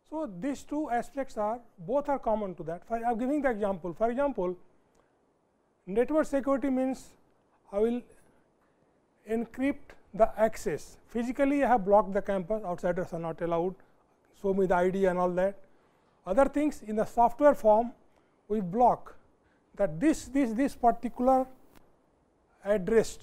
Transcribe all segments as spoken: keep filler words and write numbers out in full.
So, these two aspects are both are common to that. I am giving the example. For example, network security means I will encrypt the access. Physically, I have blocked the campus, outsiders are not allowed, show me the I D and all that. Other things in the software form, we block that this, this, this particular addressed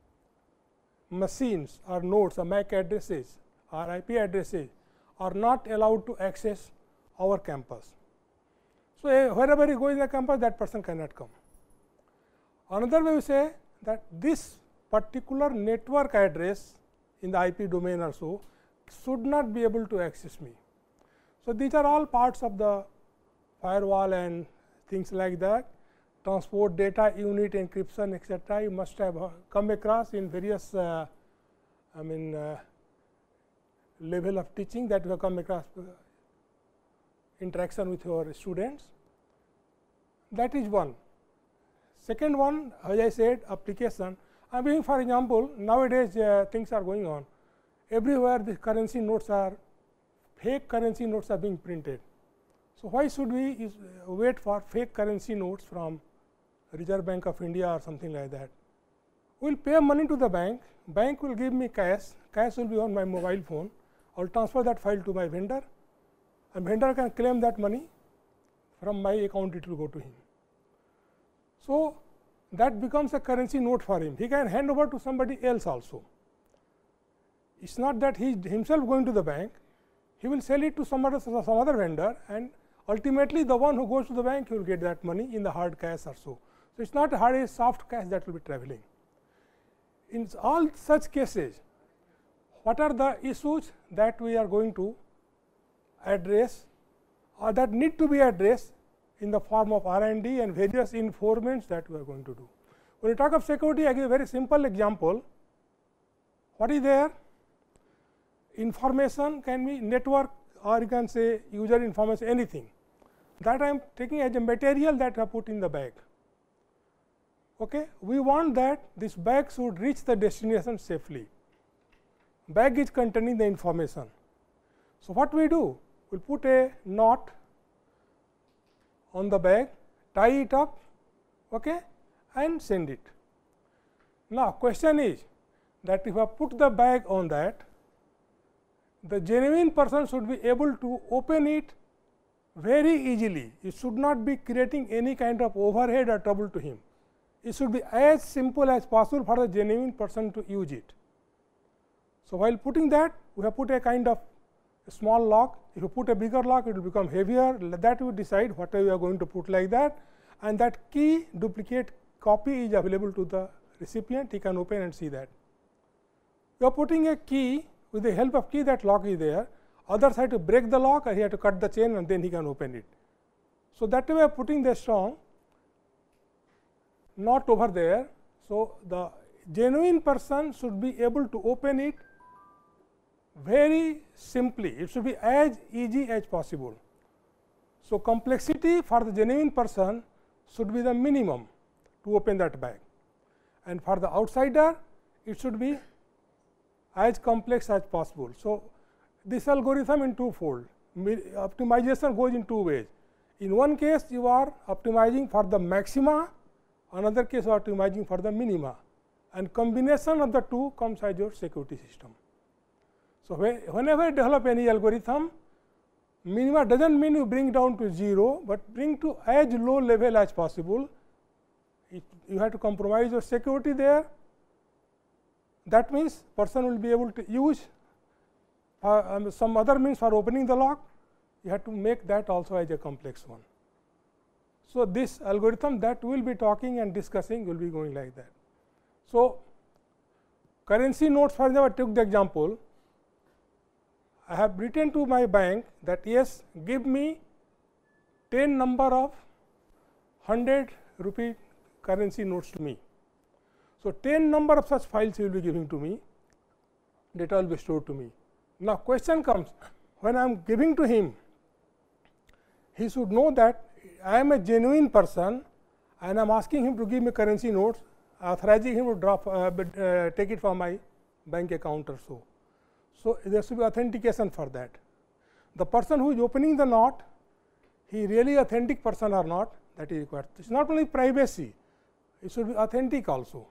machines or nodes or M A C addresses or I P addresses are not allowed to access our campus. So, uh, wherever you go in the campus, that person cannot come. Another way we say that this particular network address in the I P domain or so should not be able to access me. So, these are all parts of the firewall and things like that. Transport data unit encryption, et cetera. You must have come across in various uh, I mean uh, level of teaching that you have come across uh, interaction with your students. That is one. Second one, as I said, application. I am giving for example, nowadays uh, things are going on. Everywhere the currency notes are, fake currency notes are being printed. So, why should we is, uh, wait for fake currency notes from Reserve Bank of India or something like that? We will pay money to the bank, bank will give me cash, cash will be on my mobile phone, I will transfer that file to my vendor, and vendor can claim that money from my account, it will go to him. So, that becomes a currency note for him, he can hand over to somebody else also. It is not that he is himself going to the bank, he will sell it to some other, some other vendor, and ultimately the one who goes to the bank, he will get that money in the hard cash or so. So, it is not a hard, a soft cash that will be traveling. In all such cases, what are the issues that we are going to address or that need to be addressed in the form of R and D and various informants that we are going to do. When we talk of security, I give a very simple example. What is there? Information can be network or you can say user information, anything that I am taking as a material that I put in the bag. Okay. We want that this bag should reach the destination safely. Bag is containing the information. So, what we do? We will put a knot on the bag, tie it up, okay, and send it. Now, question is that if I put the bag on that, the genuine person should be able to open it very easily. It should not be creating any kind of overhead or trouble to him. It should be as simple as possible for the genuine person to use it. So, while putting that, we have put a kind of a small lock. If you put a bigger lock, it will become heavier. That you decide what we are going to put like that, and that key duplicate copy is available to the recipient. He can open and see that. You are putting a key with the help of key, that lock is there. Other side to break the lock, or he has to cut the chain, and then he can open it. So, that way of putting the strong not over there. So, the genuine person should be able to open it very simply, it should be as easy as possible. So, complexity for the genuine person should be the minimum to open that bag, and for the outsider it should be as complex as possible. So, this algorithm in two fold, optimization goes in two ways. In one case you are optimizing for the maxima, another case you are optimizing for the minima, and combination of the two comes as your security system. So, whenever you develop any algorithm, minima does not mean you bring down to zero, but bring to as low level as possible. If you have to compromise your security there, that means person will be able to use uh, um, some other means for opening the lock, you have to make that also as a complex one. So, this algorithm that we will be talking and discussing will be going like that. So, currency notes, for example, I took the example, I have written to my bank that yes, give me ten number of one hundred rupee currency notes to me. So, ten number of such files he will be giving to me, data will be stored to me. Now, question comes, when I am giving to him, he should know that I am a genuine person and I am asking him to give me currency notes, authorizing him to drop uh, uh, take it from my bank account or so. So, there should be authentication for that. the person who is opening the knot, he really authentic person or not, that is required. It is not only privacy, it should be authentic also.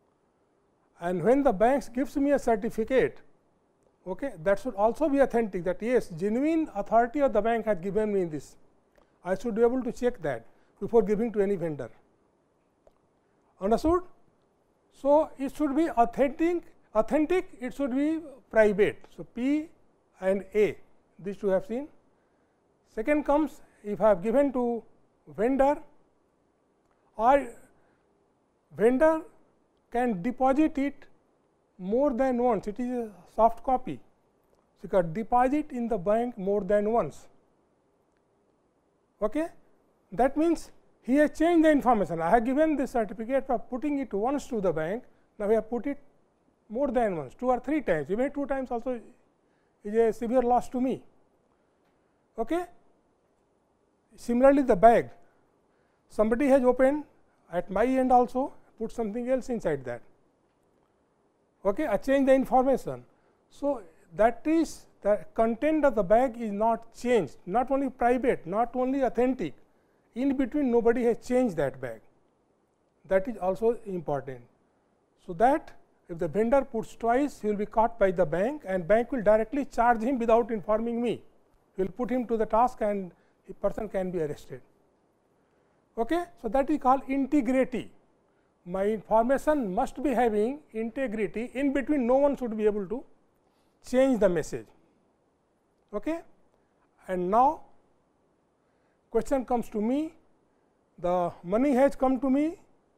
And when the banks gives me a certificate, okay, that should also be authentic, that yes, genuine authority of the bank has given me this. I should be able to check that before giving to any vendor. Understood? So, it should be authentic, authentic it should be private. So, P and A, these two have seen. Second comes, if I have given to vendor, or vendor can deposit it more than once, it is a soft copy. So, you can deposit in the bank more than once. Okay? That means, he has changed the information. I have given this certificate for putting it once to the bank, now we have put it more than once, two or three times, even two times also is a severe loss to me. Okay? Similarly, the bag, somebody has opened at my end also, put something else inside that. Okay? I change the information. So, that is the content of the bag is not changed, not only private, not only authentic, in between nobody has changed that bag, that is also important. So, that if the vendor puts twice, he will be caught by the bank, and bank will directly charge him without informing me. He will put him to the task and the person can be arrested. Okay? So, that is called integrity. My information must be having integrity, in between no one should be able to change the message. Okay? And now, question comes to me, the money has come to me,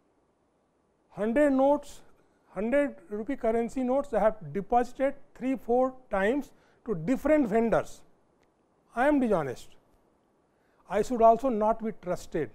one hundred notes, one hundred rupee currency notes I have deposited three, four times to different vendors. I am dishonest. I should also not be trusted.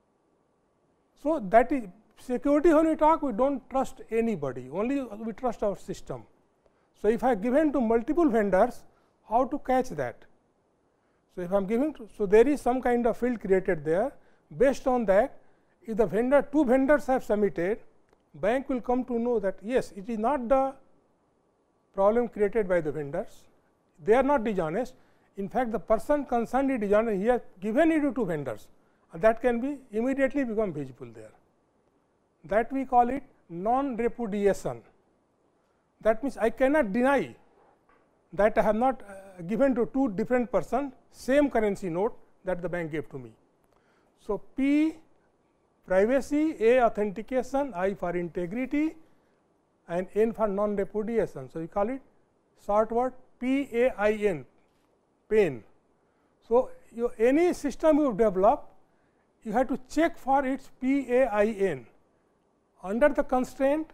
So, that is security. When we talk, we do not trust anybody, only we trust our system. So, if I have given to multiple vendors, how to catch that? So, if I am giving to, so there is some kind of field created there. Based on that, if the vendor, two vendors have submitted, bank will come to know that yes, it is not the problem created by the vendors, they are not dishonest. In fact, the person concerned is dishonest, he has given it to two vendors, and that can be immediately become visible there. That we call it non-repudiation. That means, I cannot deny that I have not uh, given to two different persons same currency note that the bank gave to me. So, P privacy, A authentication, I for integrity, and N for non-repudiation. So, we call it short word P A I N, pain. So, you, any system you develop, you have to check for its P A I N. Under the constraint,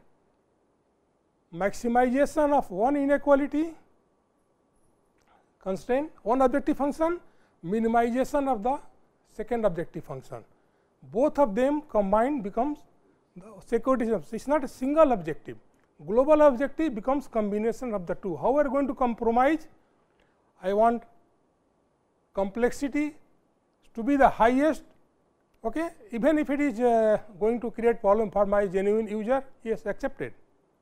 maximization of one inequality constraint, one objective function, minimization of the second objective function. Both of them combined becomes the security system. It is not a single objective. Global objective becomes combination of the two. How we are going to compromise? I want complexity to be the highest, okay? Even if it is uh, going to create problem for my genuine user, yes, accepted.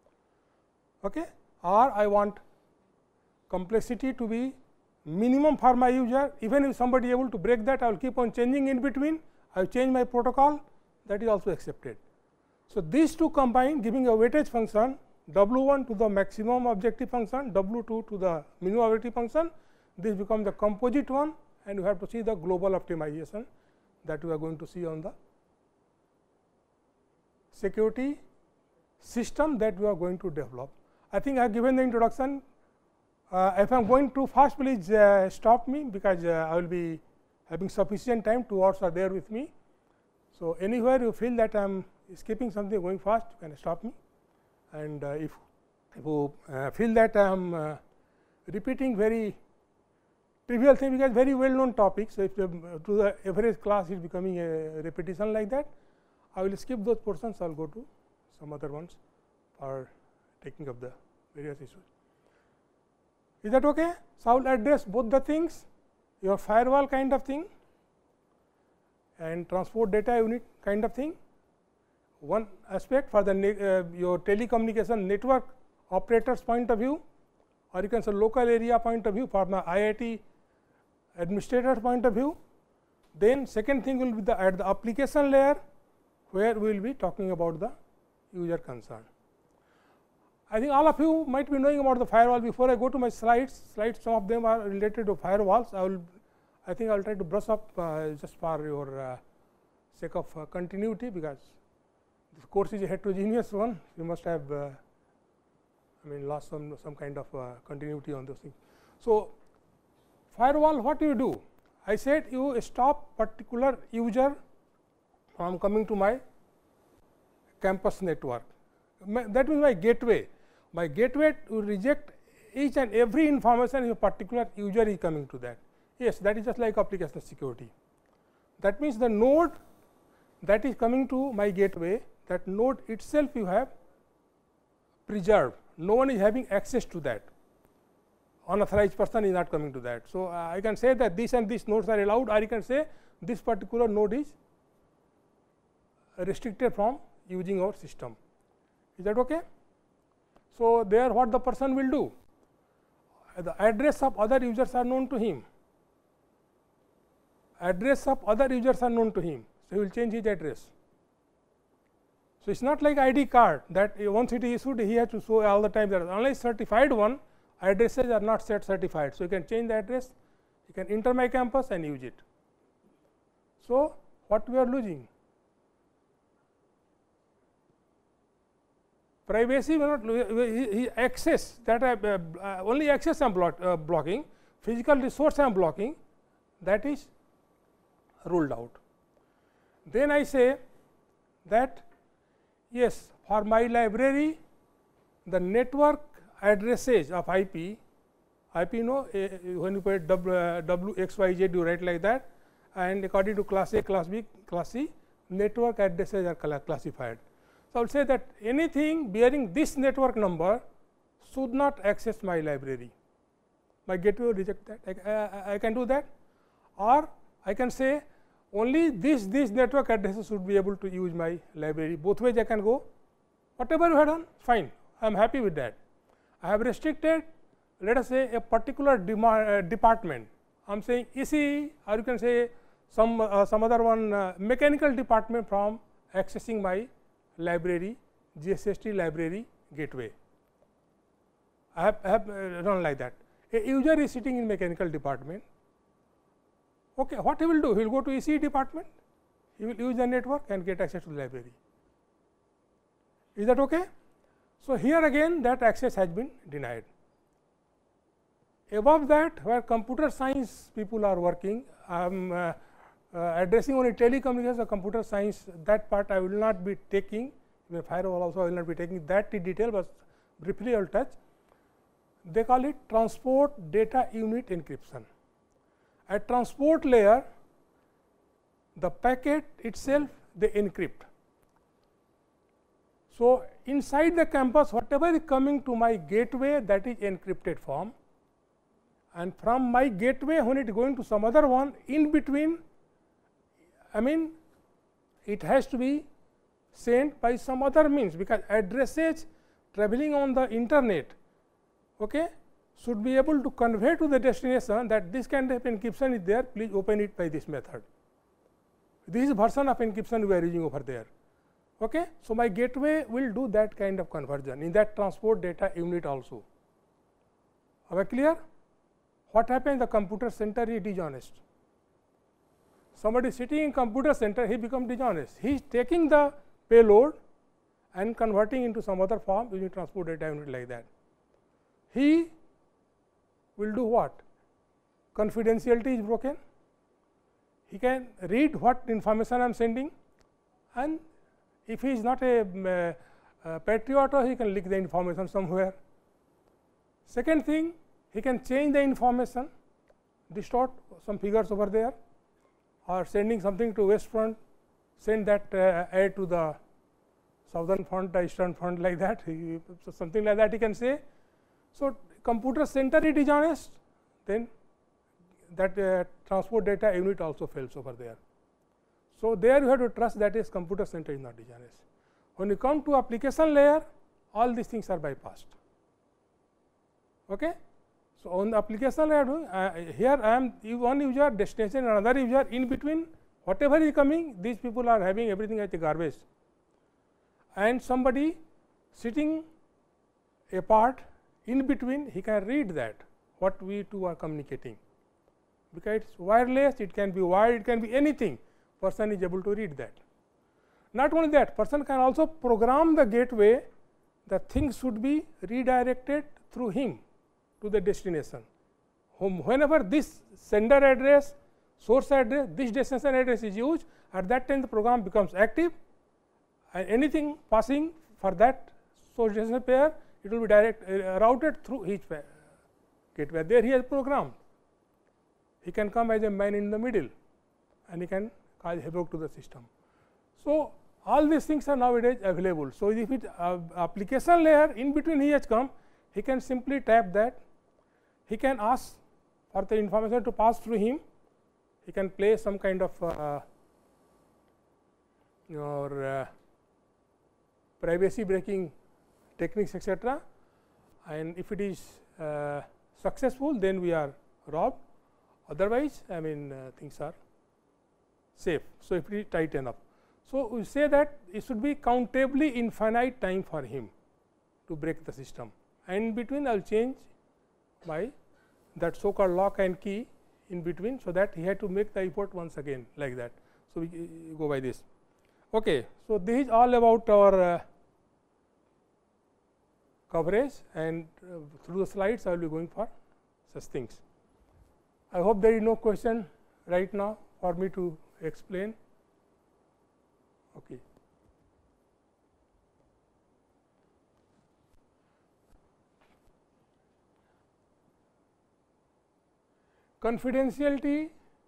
Okay? Or I want complexity to be minimum for my user, even if somebody able to break that, I will keep on changing in between, I will change my protocol, that is also accepted. So, these two combine, giving a weightage function W one to the maximum objective function, W two to the minimum objective function, this becomes the composite one, and you have to see the global optimization that we are going to see on the security system that we are going to develop. I think I have given the introduction. Uh, if I am going too fast, please uh, stop me, because uh, I will be having sufficient time, two hours are there with me. So, anywhere you feel that I am skipping something going fast, you can stop me, and uh, if, if you uh, feel that I am uh, repeating very trivial thing, because very well known topic. So, if uh, to the average class is becoming a repetition like that, I will skip those portions, I will go to some other ones for taking up the various issues. Is that okay? So, I will address both the things, your firewall kind of thing and transport data unit kind of thing. One aspect for the uh, your telecommunication network operators point of view, or you can say local area point of view for my I I T administrator point of view. Then second thing will be the at the application layer, where we will be talking about the user concern. I think all of you might be knowing about the firewall. Before I go to my slides, slides some of them are related to firewalls. I will, I think I will try to brush up uh, just for your uh, sake of uh, continuity, because this course is a heterogeneous one. You must have, uh, I mean, lost some some kind of uh, continuity on those things. So, firewall, what do you do? I said you stop particular user from coming to my campus network. My, that means my gateway. My gateway will reject each and every information if a particular user is coming to that. Yes, that is just like application security. That means the node that is coming to my gateway, that node itself you have preserved. No one is having access to that. Unauthorized person is not coming to that. So, uh, I can say that this and these nodes are allowed, or you can say this particular node is restricted from using our system. Is that okay? So, there what the person will do? The address of other users are known to him. Address of other users are known to him. So, he will change his address. So, it is not like I D card that once it is issued, he has to show all the time that unless certified one, addresses are not set certified. So, you can change the address, you can enter my campus and use it. So, what we are losing? Privacy, we are not access that I, uh, uh, only access I am block, uh, blocking, physical resource I am blocking, that is ruled out. Then I say that yes, for my library, the network addresses of I P, I P you know uh, when you put w, uh, w x y z you write like that, and according to class A, class B, class C, network addresses are classified. So, I will say that anything bearing this network number should not access my library. My gateway will reject that. I, I, I can do that, or I can say only this this network addresses should be able to use my library. Both ways I can go. Whatever you have done, fine. I am happy with that. I have restricted, let us say, a particular uh, department. I am saying E C, or you can say some uh, some other one uh, mechanical department from accessing my library, G S S T library gateway. I have, I have uh, run like that. A user is sitting in mechanical department. Okay, what he will do? He will go to E C department, he will use the network and get access to the library. Is that okay? So, here again that access has been denied. Above that, where computer science people are working, I am uh, uh, addressing only telecommunications or computer science, that part I will not be taking, even firewall also I will not be taking that in detail, but briefly I will touch. They call it transport data unit encryption. At transport layer, the packet itself they encrypt. So, inside the campus, whatever is coming to my gateway, that is encrypted form, and from my gateway when it is going to some other one, in between, I mean it has to be sent by some other means, because addresses traveling on the internet, okay, should be able to convey to the destination that this kind of encryption is there, please open it by this method. This is version of encryption we are using over there. Okay. So, my gateway will do that kind of conversion in that transport data unit also. Are we clear? What happens? The computer center is dishonest. Somebody sitting in computer center, he becomes dishonest. He is taking the payload and converting into some other form using transport data unit like that. He will do what? Confidentiality is broken. He can read what information I am sending, and if he is not a, uh, a patriot, or he can leak the information somewhere. Second thing, he can change the information, distort some figures over there, or sending something to west front, send that uh, add to the southern front, the eastern front, like that, he, so something like that he can say. So, computer center is dishonest, then that uh, transport data unit also fails over there. So, there you have to trust that is computer center is not dishonest. When you come to application layer, all these things are bypassed. Okay? So, on the application layer, uh, here I am one user, destination, another user, in between whatever is coming, these people are having everything as a garbage, and somebody sitting apart in between, he can read that what we two are communicating, because it is wireless, it can be wired, it can be anything, person is able to read that. Not only that, person can also program the gateway, the things should be redirected through him to the destination. Whenever this sender address, source address, this destination address is used, at that time the program becomes active, and anything passing for that source destination pair, it will be direct uh, routed through each pair gateway. There he has programmed. He can come as a man in the middle, and he can cause havoc to the system. So, all these things are nowadays available. So, if it uh, application layer in between he has come, he can simply tap that, he can ask for the information to pass through him, he can play some kind of uh, or uh, privacy breaking techniques, etcetera, and if it is uh, successful, then we are robbed, otherwise I mean uh, things are safe. So, if it is tight enough. So, we say that it should be countably infinite time for him to break the system, and in between I will change my that so called lock and key in between. So, that he had to make the effort once again like that. So, we uh, go by this. Okay. So, this is all about our uh, coverage, and uh, through the slides I will be going for such things. I hope there is no question right now for me to explain. Okay. Confidentiality,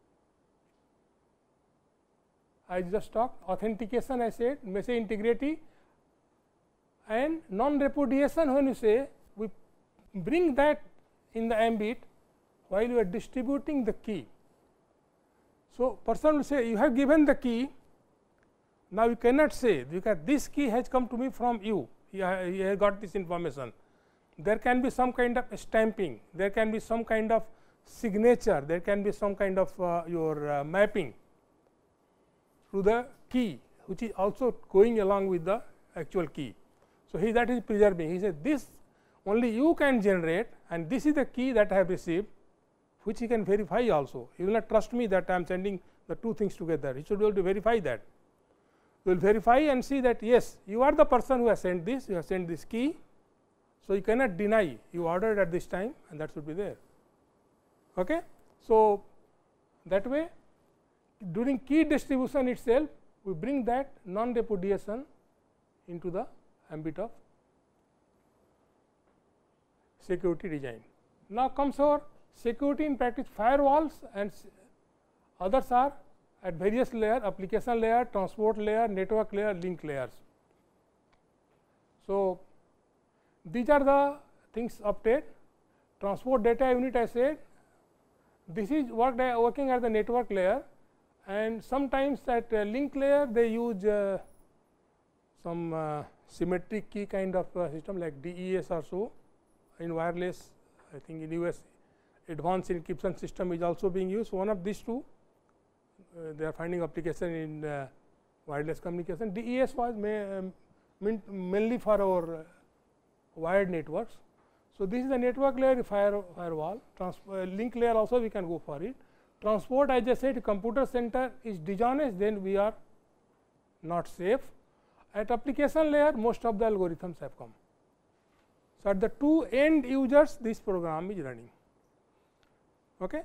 I just talked, authentication I said, message integrity, and non-repudiation. When you say we bring that in the ambit while you are distributing the key. So, person will say you have given the key, now you cannot say because this key has come to me from you, he, he has got this information. There can be some kind of stamping, there can be some kind of signature, there can be some kind of uh, your uh, mapping to the key, which is also going along with the actual key. So, he that is preserving, he said this only you can generate, and this is the key that I have received, which he can verify also. He will not trust me that I am sending the two things together, he should be able to verify that. You will verify and see that yes, you are the person who has sent this, you have sent this key. So, you cannot deny you ordered at this time, and that should be there. Okay. So, that way during key distribution itself, we bring that non-repudiation into the ambit of security design. Now, comes our security in practice. Firewalls and others are at various layer, application layer, transport layer, network layer, link layers. So, these are the things obtained. Transport data unit I said, this is worked uh, working at the network layer, and sometimes at uh, link layer they use uh, some uh, symmetric key kind of uh, system like D E S or so. In wireless, I think in U S advanced encryption system is also being used. So, one of these two uh, they are finding application in uh, wireless communication. D E S was may, um, mainly for our uh, wired networks. So, this is the network layer fire, firewall, Trans uh, link layer also we can go for it. Transport, as I said, computer center is dishonest, then we are not safe. At application layer, most of the algorithms have come. So, at the two end users, this program is running. Okay.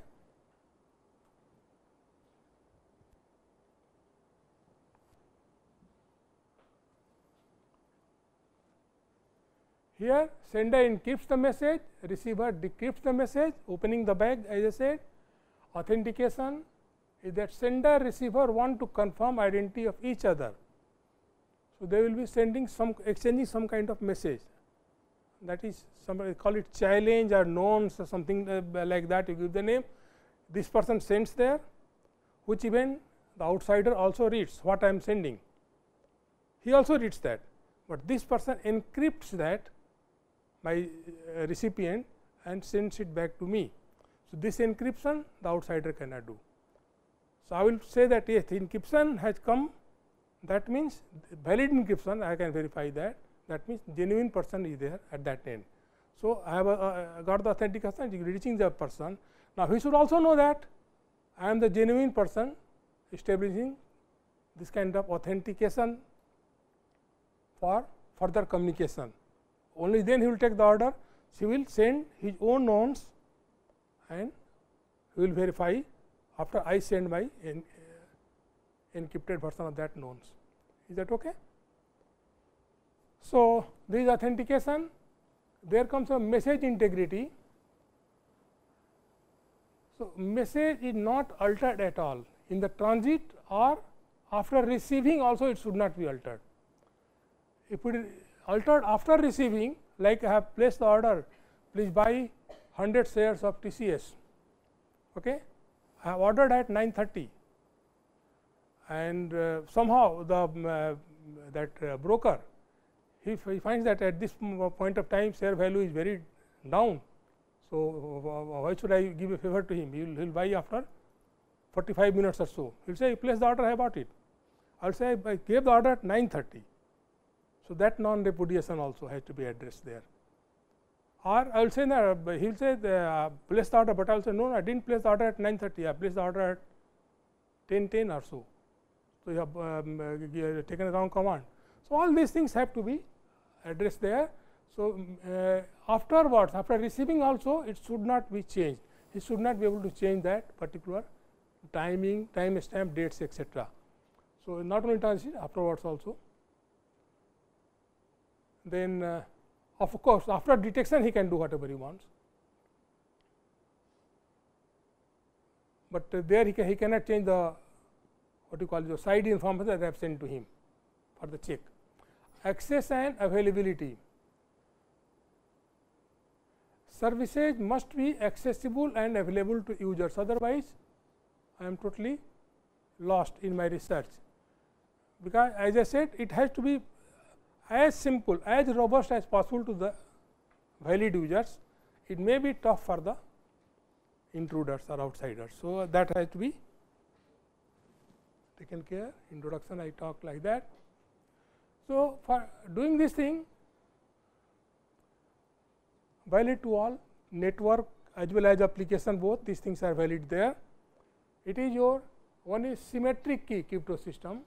Here sender encrypts the message, receiver decrypts the message, opening the bag as I said. Authentication is that sender receiver want to confirm identity of each other. So, they will be sending some exchanging some kind of message, that is somebody call it challenge or nonce or something uh, like that, you give the name. This person sends there, which even the outsider also reads what I am sending, he also reads that, but this person encrypts that my uh, recipient and sends it back to me. So, this encryption the outsider cannot do. So, I will say that yes, encryption has come, that means valid encryption, I can verify that, that means genuine person is there at that end. So, I have a, uh, got the authentication reaching the person. Now, we should also know that I am the genuine person establishing this kind of authentication for further communication. Only then he will take the order, he will send his own knowns and he will verify after I send my en, uh, encrypted version of that knowns. Is that okay? So, this is authentication. There comes a message integrity. So, message is not altered at all in the transit or after receiving also it should not be altered. If it is altered after receiving, like I have placed the order, please buy one hundred shares of T C S. Okay. I have ordered at nine thirty and uh, somehow the uh, that uh, broker he, he finds that at this point of time share value is very down. So, uh, why should I give a favor to him? He will he'll buy after forty-five minutes or so. He will say, place the order, I bought it. I will say, I gave the order at nine thirty. So, that non repudiation also has to be addressed there. Or I will say, no, he will say, the, uh, place the order, but I will say, no, I did not place the order at nine thirty, I placed the order at ten ten or so. So, you have um, uh, taken a wrong command. So, all these things have to be addressed there. So, uh, afterwards, after receiving also, it should not be changed. He should not be able to change that particular timing, time stamp, dates, et cetera. So, not only transit, afterwards also. Then, uh, of course, after detection, he can do whatever he wants. But uh, there he, can, he cannot change the what you call the side information that I have sent to him for the check. Access and availability. Services must be accessible and available to users, otherwise I am totally lost in my research, because as I said it has to be as simple, as robust as possible to the valid users. It may be tough for the intruders or outsiders. So, that has to be taken care. Introduction I talk like that. So, for doing this thing, valid to all, network as well as application, both these things are valid there. It is your one is symmetric key crypto system,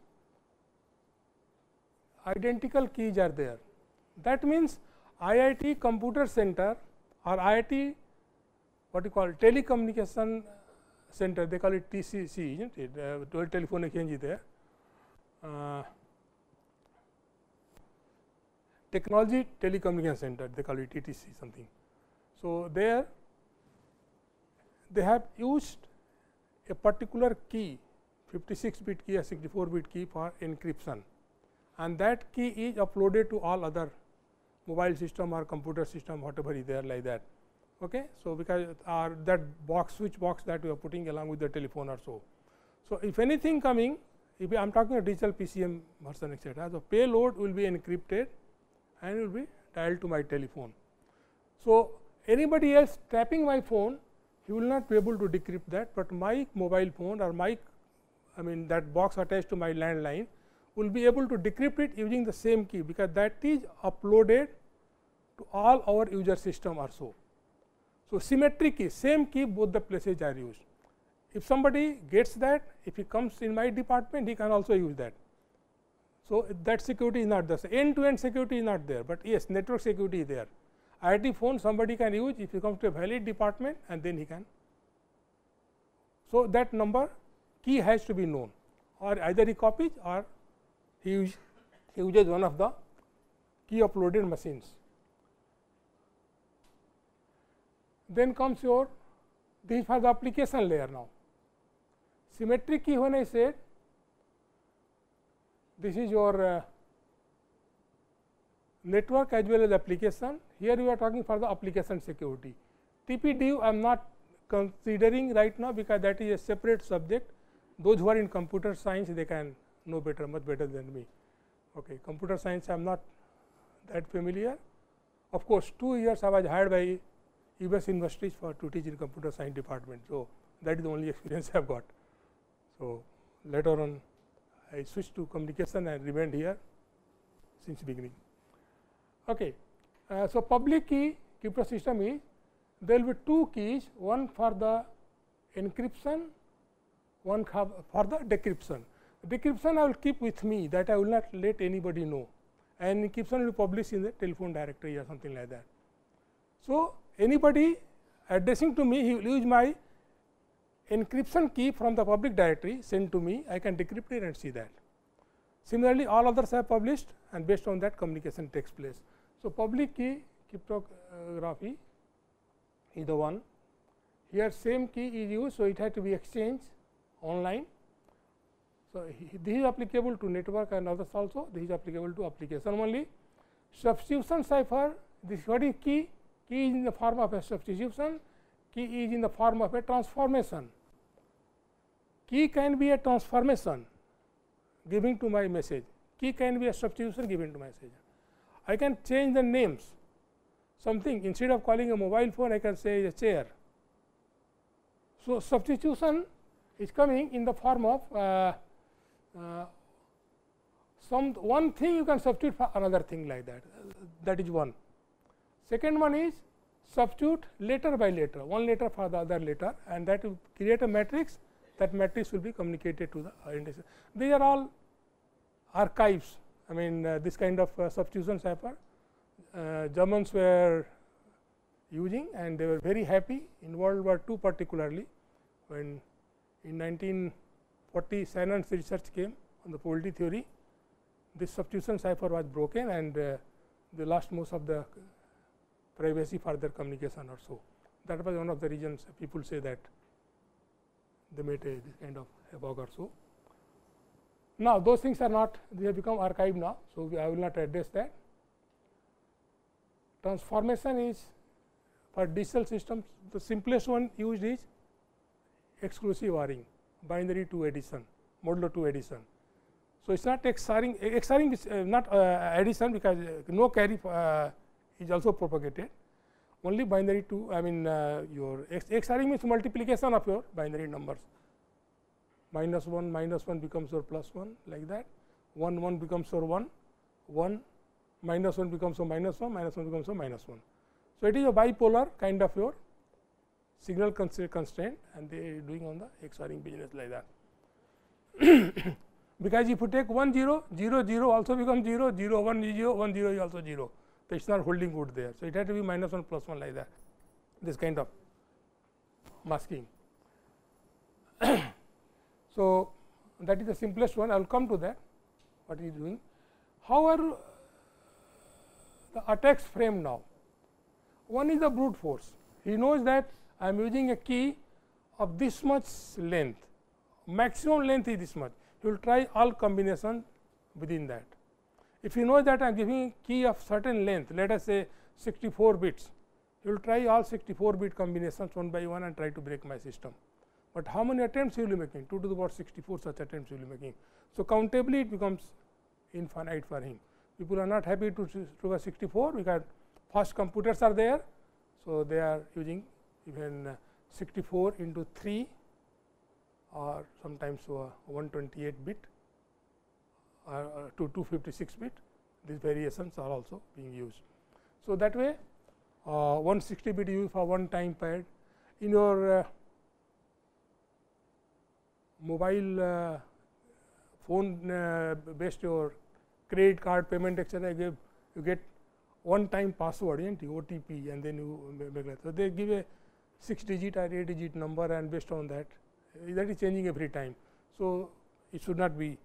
identical keys are there. That means, I I T computer center or I I T what you call telecommunication center, they call it T C C, isn't it? Uh, telephone exchange is there. Uh, Technology Telecommunication Center, they call it T T C something. So, there they have used a particular key, fifty-six bit key or sixty-four bit key for encryption, and that key is uploaded to all other mobile system or computer system, whatever is there like that. Okay. So, because our that box switch box that we are putting along with the telephone or so. So, if anything coming, if I am talking a digital P C M version et cetera, the payload will be encrypted and will be dialed to my telephone. So, anybody else tapping my phone, he will not be able to decrypt that, but my mobile phone or my I mean that box attached to my landline will be able to decrypt it using the same key, because that is uploaded to all our user system or so. So, symmetric key, same key both the places are used. If somebody gets that, if he comes in my department, he can also use that. So, that security is not there. So, end to end security is not there, but yes, network security is there. I I T phone somebody can use if he comes to a valid department, and then he can. So, that number key has to be known, or either he copies or he, use, he uses one of the key uploaded machines. Then comes your, this is for the application layer now. Symmetric key, when I said, this is your uh, network as well as application. Here we are talking for the application security. T P D U I am not considering right now, because that is a separate subject. Those who are in computer science, they can know better, much better than me. Okay. Computer science I am not that familiar. Of course, two years I was hired by U S universities for to teach in computer science department. So, that is the only experience I have got. So, later on I switched to communication and remained here since beginning. Okay. Uh, so, public key crypto system is there will be two keys, one for the encryption, one for the decryption. Decryption I will keep with me, that I will not let anybody know, and encryption will be published in the telephone directory or something like that. So, anybody addressing to me, he will use my encryption key from the public directory sent to me, I can decrypt it and see that. Similarly, all others are published and based on that communication takes place. So, public key cryptography is the one. Here same key is used, so it has to be exchanged online. So, this is applicable to network and others also, this is applicable to application only. Substitution cipher, this what is key? Key is in the form of a substitution, key is in the form of a transformation. Key can be a transformation giving to my message, key can be a substitution given to my message. I can change the names, something instead of calling a mobile phone I can say a chair. So, substitution is coming in the form of uh, uh, some one thing you can substitute for another thing like that, that is one. Second one is substitute letter by letter, one letter for the other letter, and that will create a matrix, that matrix will be communicated to the orientation. These are all archives, I mean uh, this kind of uh, substitution cipher uh, Germans were using, and they were very happy in World War Two particularly, when in nineteen forty Shannon's research came on the probability theory. This substitution cipher was broken, and uh, they lost most of the privacy for their communication or so. That was one of the reasons people say that they made a this kind of havoc or so. Now, those things are not, they have become archived now. So, we, I will not address that. Transformation is for digital systems, the simplest one used is exclusive O R-ing, binary to addition, modulo to addition. So, it is not X O R-ing, X O R-ing is uh, not uh, addition, because uh, no carry uh, is also propagated, only binary to, I mean uh, your X O R-ing means multiplication of your binary numbers, minus one, minus one becomes your plus one, like that, one, one becomes your one, one, minus one becomes your minus one, minus one becomes your minus one. So, it is a bipolar kind of your signal constraint, and they are doing on the X O R-ing business like that. Because if you take one zero, zero zero also becomes zero, zero one is zero, one zero is also zero. So, it is not holding good there. So, it has to be minus one plus one like that, this kind of masking. So, that is the simplest one, I will come to that, what he is doing. How are the attacks framed now? One is the brute force. He knows that I am using a key of this much length, maximum length is this much. He will try all combinations within that. If he knows that I am giving a key of certain length, let us say sixty-four bits, he will try all sixty-four bit combinations one by one and try to break my system. But how many attempts he will be making? two to the power sixty-four such attempts he will be making. So, countably it becomes infinite for him. People are not happy to to sixty-four, because fast computers are there. So, they are using even uh, sixty-four into three or sometimes uh, one twenty-eight bit or uh, to two fifty-six bit, these variations are also being used. So, that way uh, one sixty bit used for one time pad. In your uh, mobile uh, phone uh, based your credit card payment et cetera, you get one time password, isn't it, O T P, and then you make that. So, they give a six digit or eight digit number, and based on that, uh, that is changing every time. So, it should not be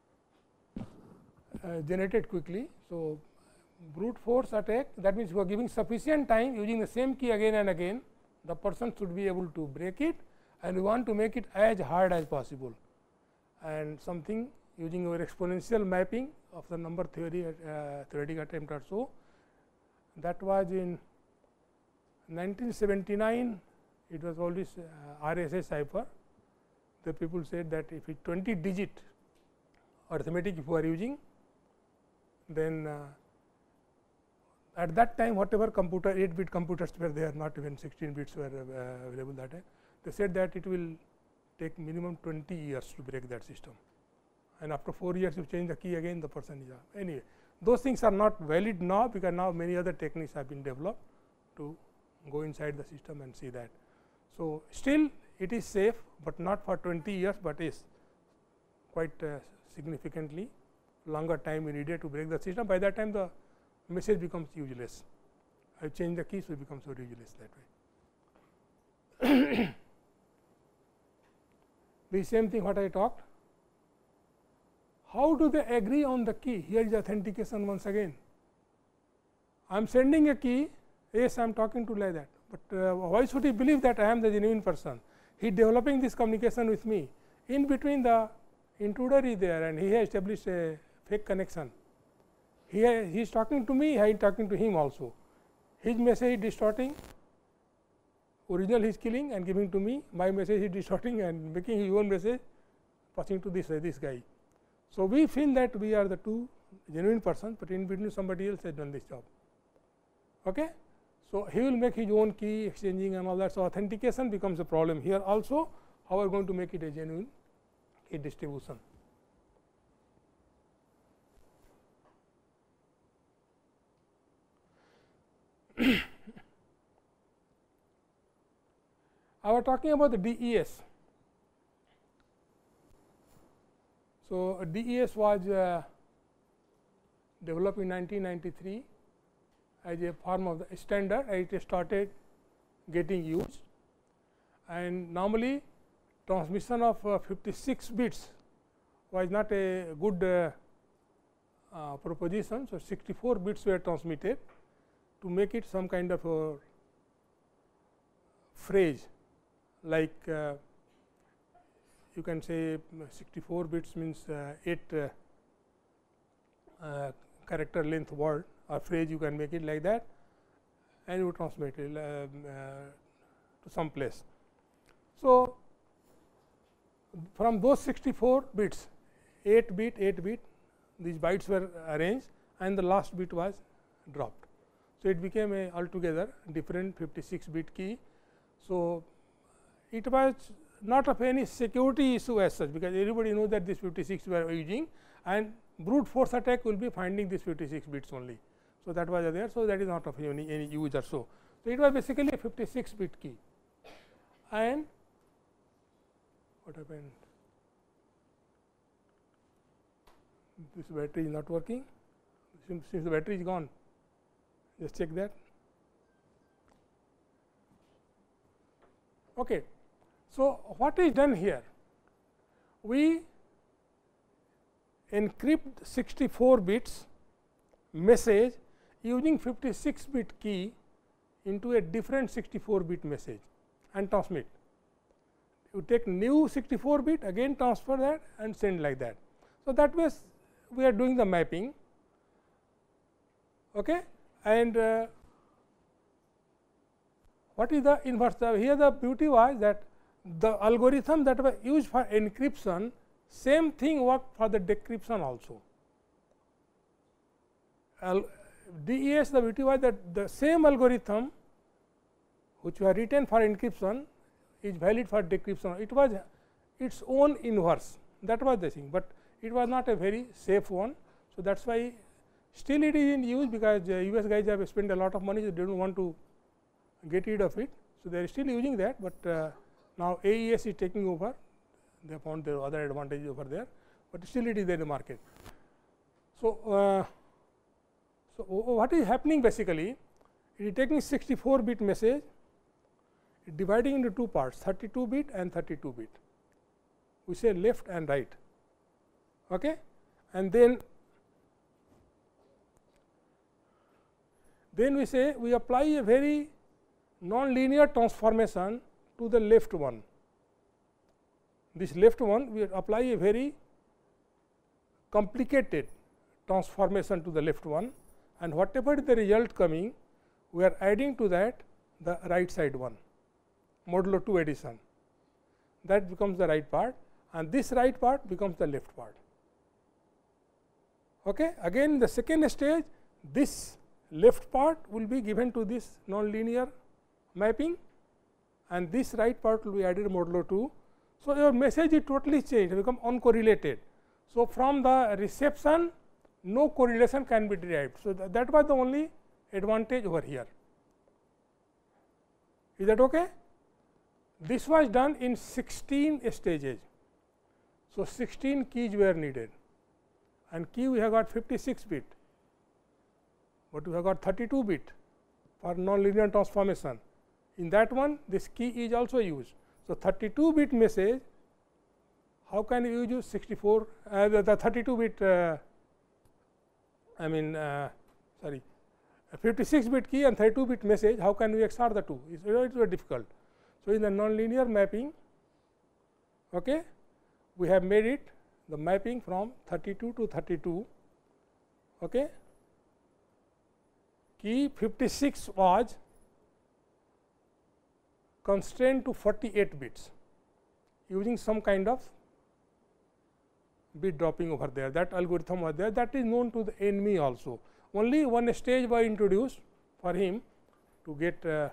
uh, generated quickly. So, brute force attack, that means you are giving sufficient time using the same key again and again, the person should be able to break it, and we want to make it as hard as possible, and something using our exponential mapping of the number theory uh, theoretic attempt or so. That was in nineteen seventy-nine, it was always uh, R S A cipher. The people said that if it twenty digit arithmetic if you are using, then uh, at that time whatever computer eight bit computers were there, not even sixteen bits were uh, available that time. They said that it will take minimum twenty years to break that system, and after four years you change the key again, the person is up. Anyway, those things are not valid now, because now many other techniques have been developed to go inside the system and see that. So, still it is safe, but not for twenty years, but is quite uh, significantly longer time we needed to break the system. By that time the message becomes useless. I change the key, so it becomes very useless that way. The same thing what I talked. How do they agree on the key? Here is authentication once again. I am sending a key, yes, I am talking to like that, but uh, why should he believe that I am the genuine person? He is developing this communication with me. In between the intruder is there, and he has established a fake connection. He, he is talking to me, I am talking to him also. His message is distorting, original he is killing and giving to me, my message is distorting and making his own message passing to this, uh, this guy. So, we feel that we are the two genuine persons, but in between somebody else has done this job. Okay? So, he will make his own key exchanging and all that. So, authentication becomes a problem here also. How are we going to make it a genuine key distribution? I was talking about the D E S. So, D E S was uh, developed in nineteen ninety-three as a form of the standard, and it started getting used, and normally transmission of uh, fifty-six bits was not a good uh, uh, proposition. So, sixty-four bits were transmitted to make it some kind of a phrase, like uh, you can say sixty-four bits means uh, eight uh, uh, character length word or phrase, you can make it like that, and you transmit it uh, uh, to some place. So, from those sixty-four bits, eight bit, eight bit, these bytes were arranged and the last bit was dropped. So, it became a altogether different fifty-six bit key. So, it was not of any security issue as such, because everybody knows that this fifty-six we are using, and brute force attack will be finding this fifty-six bits only. So, that was there. So, that is not of any, any use or so. So, it was basically a fifty-six bit key, and what happened? This battery is not working. Since, since the battery is gone, just check that. Okay. So, what is done here? We encrypt sixty-four bits message using fifty-six bit key into a different sixty-four bit message and transmit. You take new sixty-four bit, again transfer that and send like that. So, that way we are doing the mapping, okay? And uh, what is the inverse? Here the beauty was that the algorithm that was used for encryption, same thing worked for the decryption also. Al D E S, the beauty was that the same algorithm which were written for encryption is valid for decryption. It was its own inverse, that was the thing, but it was not a very safe one. So, that is why still it is in use, because uh, U S guys have spent a lot of money, so they do not want to get rid of it. So, they are still using that, but uh, now A E S is taking over, they found their other advantages over there, but still it is there in the market. So, uh, so what is happening basically? It is taking sixty-four bit message, dividing into two parts, thirty-two bit and thirty-two bit. We say left and right, okay? And then then we say we apply a very non-linear transformation to the left one. This left one we apply a very complicated transformation to the left one, and whatever is the result coming, we are adding to that the right side one, modulo two addition, that becomes the right part, and this right part becomes the left part. Okay. Again, the second stage, this left part will be given to this non-linear mapping and this right part will be added modulo two. So, your message is totally changed, become uncorrelated. So, from the reception no correlation can be derived. So, th that was the only advantage over here. Is that okay? This was done in sixteen stages. So, sixteen keys were needed and key we have got fifty-six bit, but we have got thirty-two bit for non-linear transformation. In that one this key is also used. So, thirty-two bit message, how can you use sixty-four uh, the, the thirty-two bit uh, I mean uh, sorry fifty-six bit key and thirty-two bit message, how can we X O R the two? It is very, very difficult. So, in the non-linear mapping, okay, we have made it the mapping from thirty-two to thirty-two. Okay. Key fifty-six was constrained to forty-eight bits using some kind of bit dropping over there. That algorithm was there, that is known to the enemy also. Only one stage was introduced for him to get uh,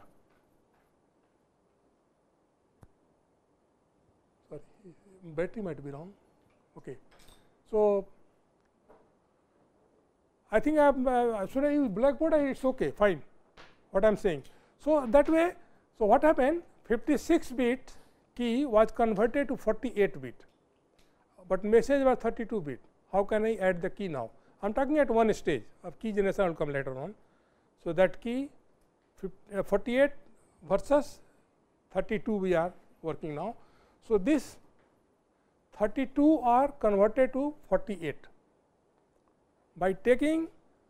sorry, battery might be wrong. Okay. So, I think I am uh, should I use blackboard? It is okay, fine what I am saying. So, that way, so what happened, fifty-six bit key was converted to forty-eight bit, but message was thirty-two bit. How can I add the key now? I am talking at one stage of key generation will come later on. So, that key forty-eight versus thirty-two we are working now. So, this thirty-two are converted to forty-eight by taking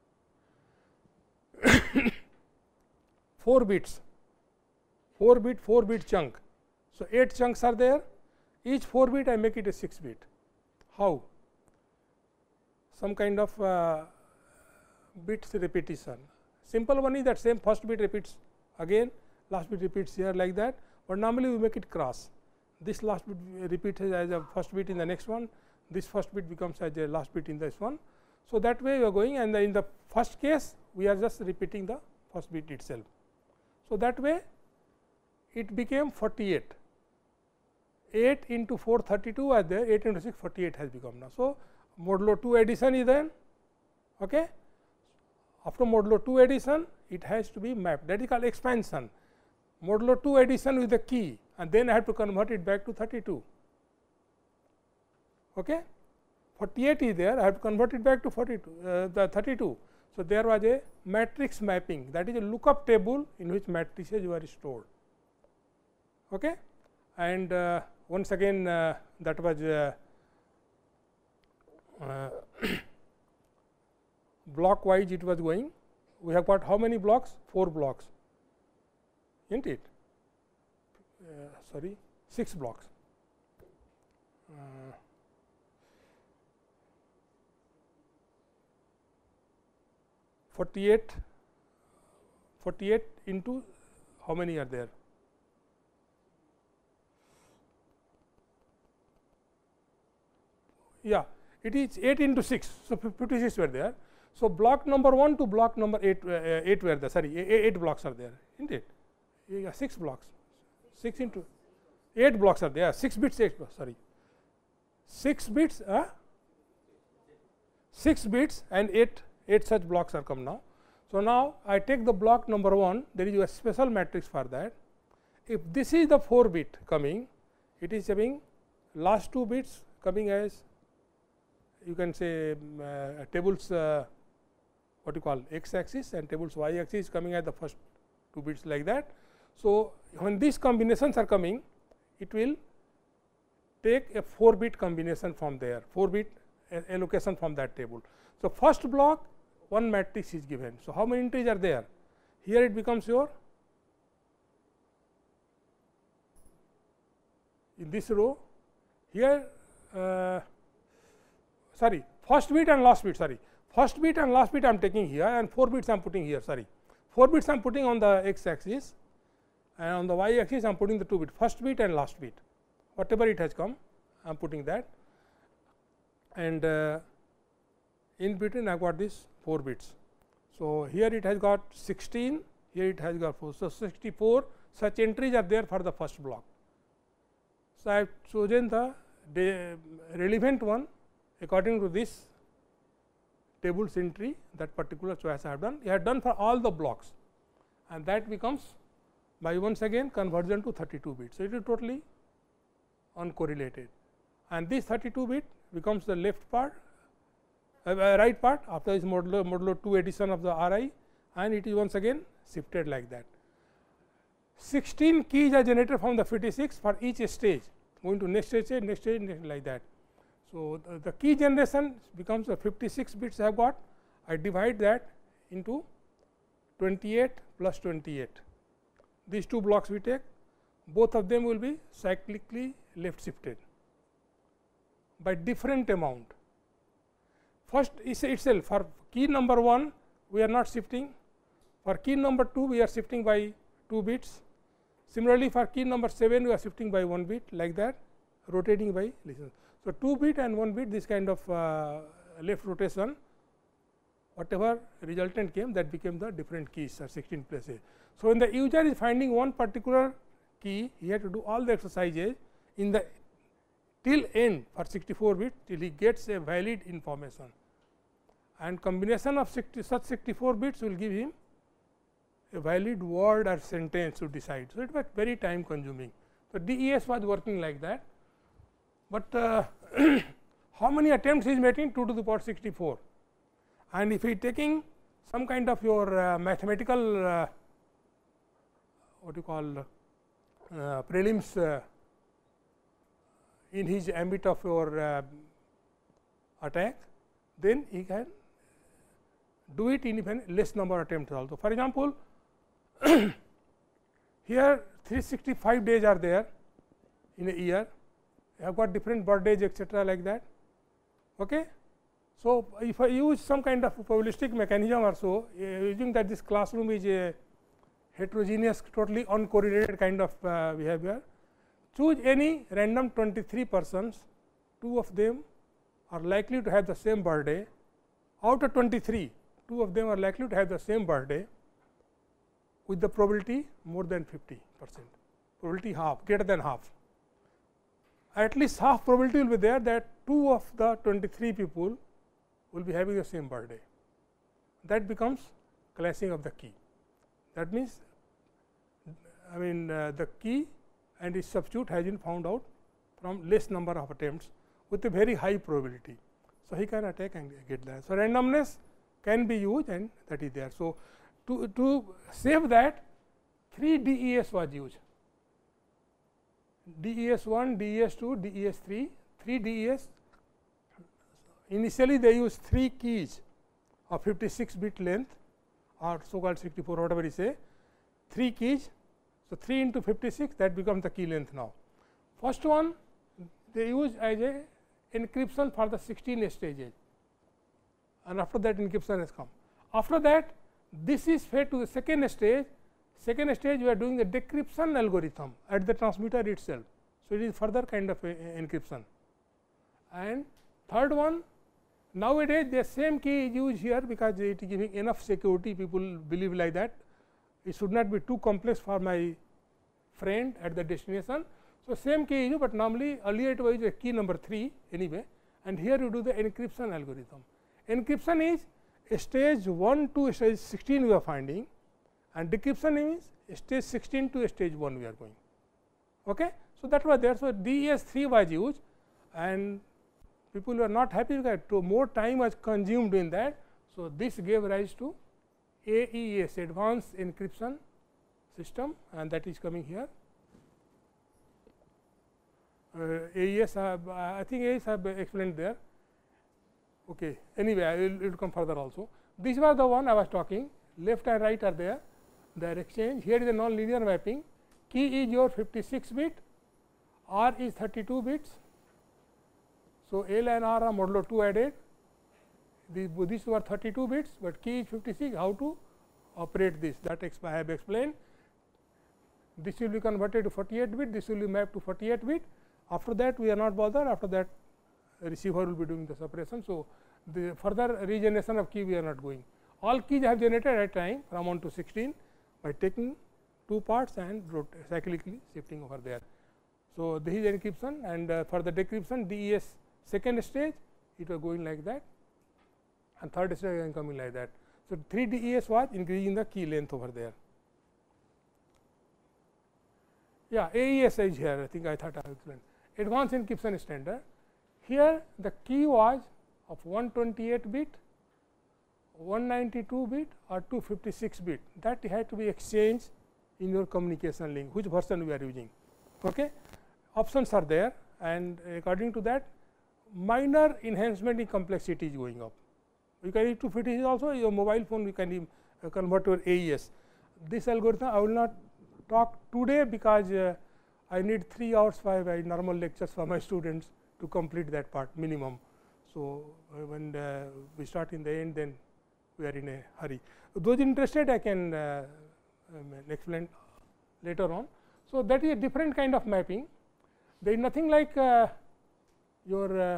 four bits, four bit, four bit chunk. So, eight chunks are there, each four bit I make it a six bit. How? Some kind of uh, bits repetition. Simple one is that same first bit repeats again, last bit repeats here like that, but normally we make it cross. This last bit repeats as a first bit in the next one, this first bit becomes as a last bit in this one. So, that way we are going, and the in the first case we are just repeating the first bit itself. So, that way it became forty-eight, eight into four thirty-two are there, eight into six forty-eight has become now. So, modulo two addition is then, okay. After modulo two addition it has to be mapped, that is called expansion. Modulo two addition with the key and then I have to convert it back to thirty-two. Okay. forty-eight is there, I have to convert it back to forty-two, uh, the thirty-two. So, there was a matrix mapping, that is a lookup table in which matrices were stored. Okay. And uh, once again uh, that was uh, uh, block wise it was going. We have got how many blocks? Four blocks, isn't it? Uh, sorry, six blocks. Uh, forty-eight, forty-eight into how many are there? Yeah, it is eight into six. So, fifty-six were there. So, block number one to block number eight, uh, eight were there, sorry, eight blocks are there, isn't it? Yeah, six blocks, six into eight blocks are there, six bits, eight blocks, sorry, six bits, uh, six bits and eight, eight such blocks are come now. So, now I take the block number one, there is a special matrix for that. If this is the four bit coming, it is having last two bits coming as you can say um, uh, tables uh, what you call x axis and tables y axis coming at the first two bits like that. So, when these combinations are coming, it will take a four bit combination from there, four bit allocation from that table. So, first block one matrix is given. So, how many entries are there? Here it becomes your in this row, here uh, sorry first bit and last bit, sorry first bit and last bit I am taking here and four bits I am putting here, sorry four bits I am putting on the x axis and on the y axis I am putting the two bit, first bit and last bit, whatever it has come I am putting that, and uh, in between I got this four bits. So, here it has got sixteen, here it has got four. So, sixty-four such entries are there for the first block. So, I have chosen the relevant one according to this tables entry, that particular choice I have done. I have done for all the blocks, and that becomes by once again conversion to thirty-two bits. So, it is totally uncorrelated, and this thirty-two bit becomes the left part, uh, right part after this modulo, modulo two addition of the R I, and it is once again shifted like that. sixteen keys are generated from the fifty-six for each stage, going to next stage, next stage, next like that. So, the, the key generation becomes the fifty-six bits I have got. I divide that into twenty-eight plus twenty-eight. These two blocks we take, both of them will be cyclically left shifted by different amount. First is itself for key number one we are not shifting, for key number two we are shifting by two bits. Similarly, for key number seven we are shifting by one bit, like that, rotating by listen. So, two bit and one bit, this kind of uh, left rotation, whatever resultant came, that became the different keys or sixteen places. So, when the user is finding one particular key, he has to do all the exercises in the till end for sixty-four bit till he gets a valid information, and combination of sixty, such sixty-four bits will give him a valid word or sentence to decide. So, it was very time consuming. So, D E S was working like that, but uh, how many attempts is making? two to the power sixty-four, and if he is taking some kind of your uh, mathematical uh, what you call uh, prelims uh, in his ambit of your uh, attack, then he can do it in even less number of attempts also. For example, here three hundred sixty-five days are there in a year, you have got different birthdays etcetera like that. Okay. So, if I use some kind of probabilistic mechanism or so, uh, using that this classroom is a heterogeneous, totally uncorrelated kind of uh, behavior, choose any random twenty-three persons, two of them are likely to have the same birthday. Out of twenty-three, two of them are likely to have the same birthday with the probability more than fifty percent, probability half, greater than half. At least half probability will be there that two of the twenty-three people will be having the same birthday. That becomes classing of the key. That means, I mean uh, the key and its substitute has been found out from less number of attempts with a very high probability. So, he can attack and get that. So, randomness can be used, and that is there. So, to, to save that, three D E S was used, D E S one, D E S two, D E S three, three D E S. Initially, they use three keys of fifty-six bit length or so called sixty-four, whatever you say, three keys. So, three into fifty-six, that becomes the key length now. First one they use as a encryption for the sixteen stages, and after that encryption has come. After that, this is fed to the second stage. Second stage we are doing the decryption algorithm at the transmitter itself. So, it is further kind of a, a encryption. And third one, nowadays the same key is used here because it is giving enough security, people believe like that. It should not be too complex for my friend at the destination. So, same key is used, but normally earlier it was a key number three anyway, and here you do the encryption algorithm. Encryption is stage one to stage sixteen we are finding, and decryption is stage sixteen to stage one we are going. Okay. So, that was there. So, D E S three was used, and people were not happy because to more time was consumed in that. So, this gave rise to A E S, advanced encryption system, and that is coming here. Uh, A E S, uh, I think A E S I have explained there. Okay. Anyway, I will, it will come further also. This was the one I was talking, left and right are there, their exchange. Here is a non-linear mapping. Key is your fifty-six bit, R is thirty-two bits. So, L and R are modulo two added. These, these were thirty-two bits, but key is fifty-six. How to operate this? That I have explained. This will be converted to forty-eight bit. This will be mapped to forty-eight bit. After that, we are not bothered. After that, receiver will be doing this operation. So, the further regeneration of key we are not going. all keys I have generated at time from one to sixteen by taking two parts and cyclically shifting over there. So, this is encryption, and uh, for the decryption D E S second stage it was going like that, and third stage again coming like that. So, three D E S was increasing the key length over there. Yeah, A E S is here, I think I thought I explained. Advanced encryption standard. Here the key was of one twenty-eight bit, one ninety-two bit or two fifty-six bit, that had to be exchanged in your communication link, which version we are using. Okay. Options are there, and according to that minor enhancement in complexity is going up. You can use two fifty-six also, your mobile phone you can uh, convert to A E S. This algorithm I will not talk today, because uh, I need three hours for my normal lectures for my students to complete that part minimum. So, uh, when uh, we start in the end, then we are in a hurry. Those interested, I can uh, um, explain later on. So, that is a different kind of mapping. There is nothing like uh, your uh,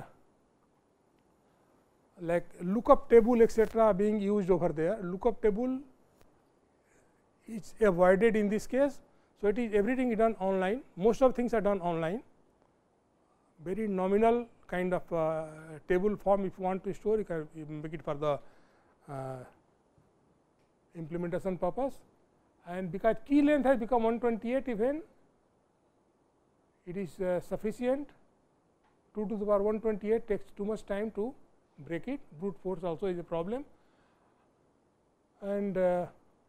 like lookup table etcetera being used over there. Lookup table is avoided in this case. So, it is everything is done online, most of things are done online, very nominal kind of uh, table form. If you want to store, you can make it for the uh, implementation purpose, and because key length has become one twenty-eight, even it is uh, sufficient. two to the power one twenty-eight takes too much time to break it, brute force also is a problem, and uh,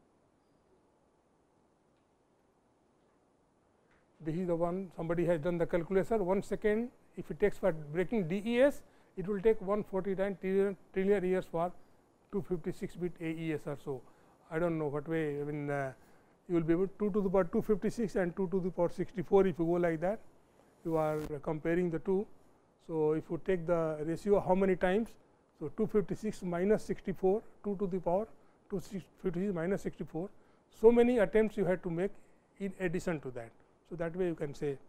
this is the one somebody has done the calculation. One second if it takes for breaking D E S, it will take one forty-nine trillion, trillion years for two fifty-six bit A E S or so. I do not know what way, I mean uh, you will be able two to the power two fifty-six and two to the power sixty-four. If you go like that, you are comparing the two. So, if you take the ratio how many times, so two fifty-six minus sixty-four, two to the power two fifty-six minus sixty-four, so many attempts you have to make in addition to that. So, that way you can say.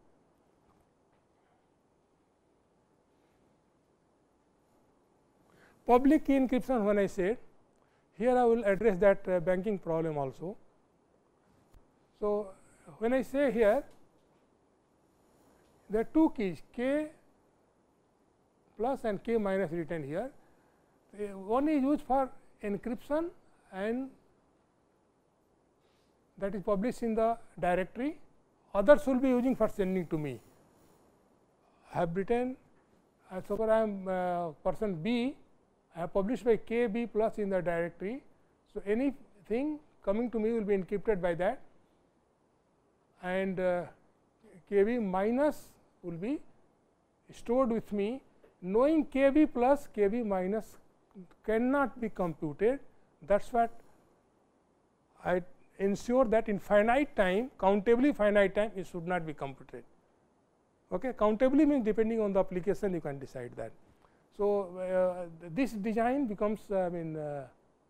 Public key encryption, when I said, here I will address that uh, banking problem also. So, when I say here, there are two keys k plus and k minus written here. Uh, one is used for encryption, and that is published in the directory. Others will be using for sending to me. I have written, uh, so far I am uh, person B, I have published by k b plus in the directory. So, anything coming to me will be encrypted by that, and uh, k b minus will be stored with me, knowing k b plus k b minus cannot be computed. That is what I ensure that in finite time, countably finite time, it should not be computed. Okay. Countably means depending on the application you can decide that. So, uh, this design becomes uh, I mean uh,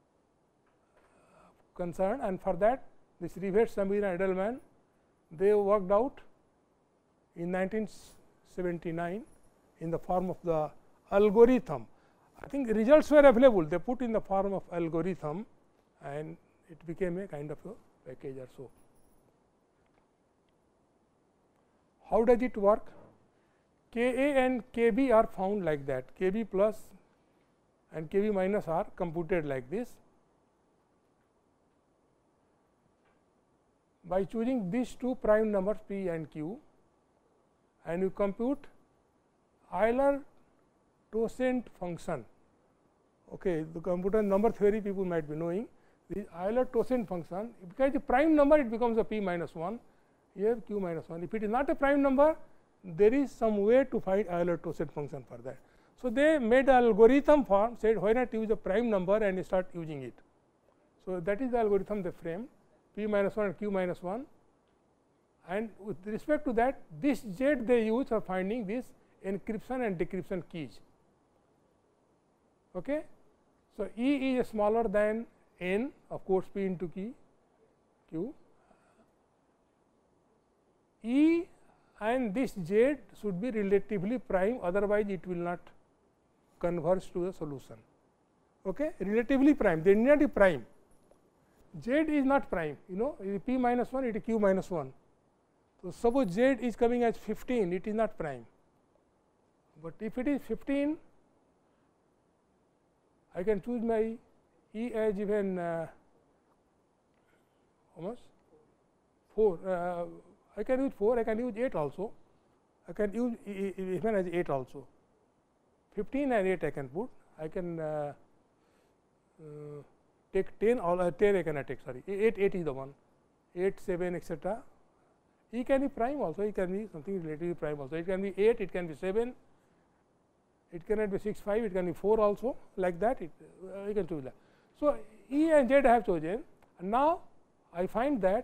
concerned, and for that this Rivet, Samir and Edelman, they worked out in nineteen seventy-nine in the form of the algorithm. I think results were available, they put in the form of algorithm, and it became a kind of a package or so. How does it work? K A and K B are found like that, K B plus and K B minus are computed like this. By choosing these two prime numbers P and Q, and you compute Euler-Tocent function. Okay, the computer number theory people might be knowing. The Euler-Tocent function, because the prime number it becomes a P minus one, here Q minus one. If it is not a prime number, there is some way to find Euler-Tocent function for that. So, they made algorithm form, said why not use a prime number and start using it. So, that is the algorithm they frame, P minus one and Q minus one, and with respect to that, this Z they use for finding this encryption and decryption keys. Okay. So, E is smaller than N, of course, P into key Q. E and this Z should be relatively prime, otherwise it will not converge to a solution. okay, relatively prime, they need not be prime. Z is not prime, you know, p minus one, it is q minus one. So, suppose Z is coming as fifteen, it is not prime, but if it is fifteen, I can choose my E as even uh, how much four, uh, I can use four, I can use eight also, I can use e even as eight also, fifteen and eight I can put, I can uh, uh, take ten, all uh, ten I cannot take, sorry, eight, eight is the one, eight, seven, etcetera. E can be prime also, it can be something relatively prime also, it can be eight, it can be seven, it cannot be six, five, it can be four also, like that, it, uh, you can choose that. So, E and Z I have chosen, and now I find that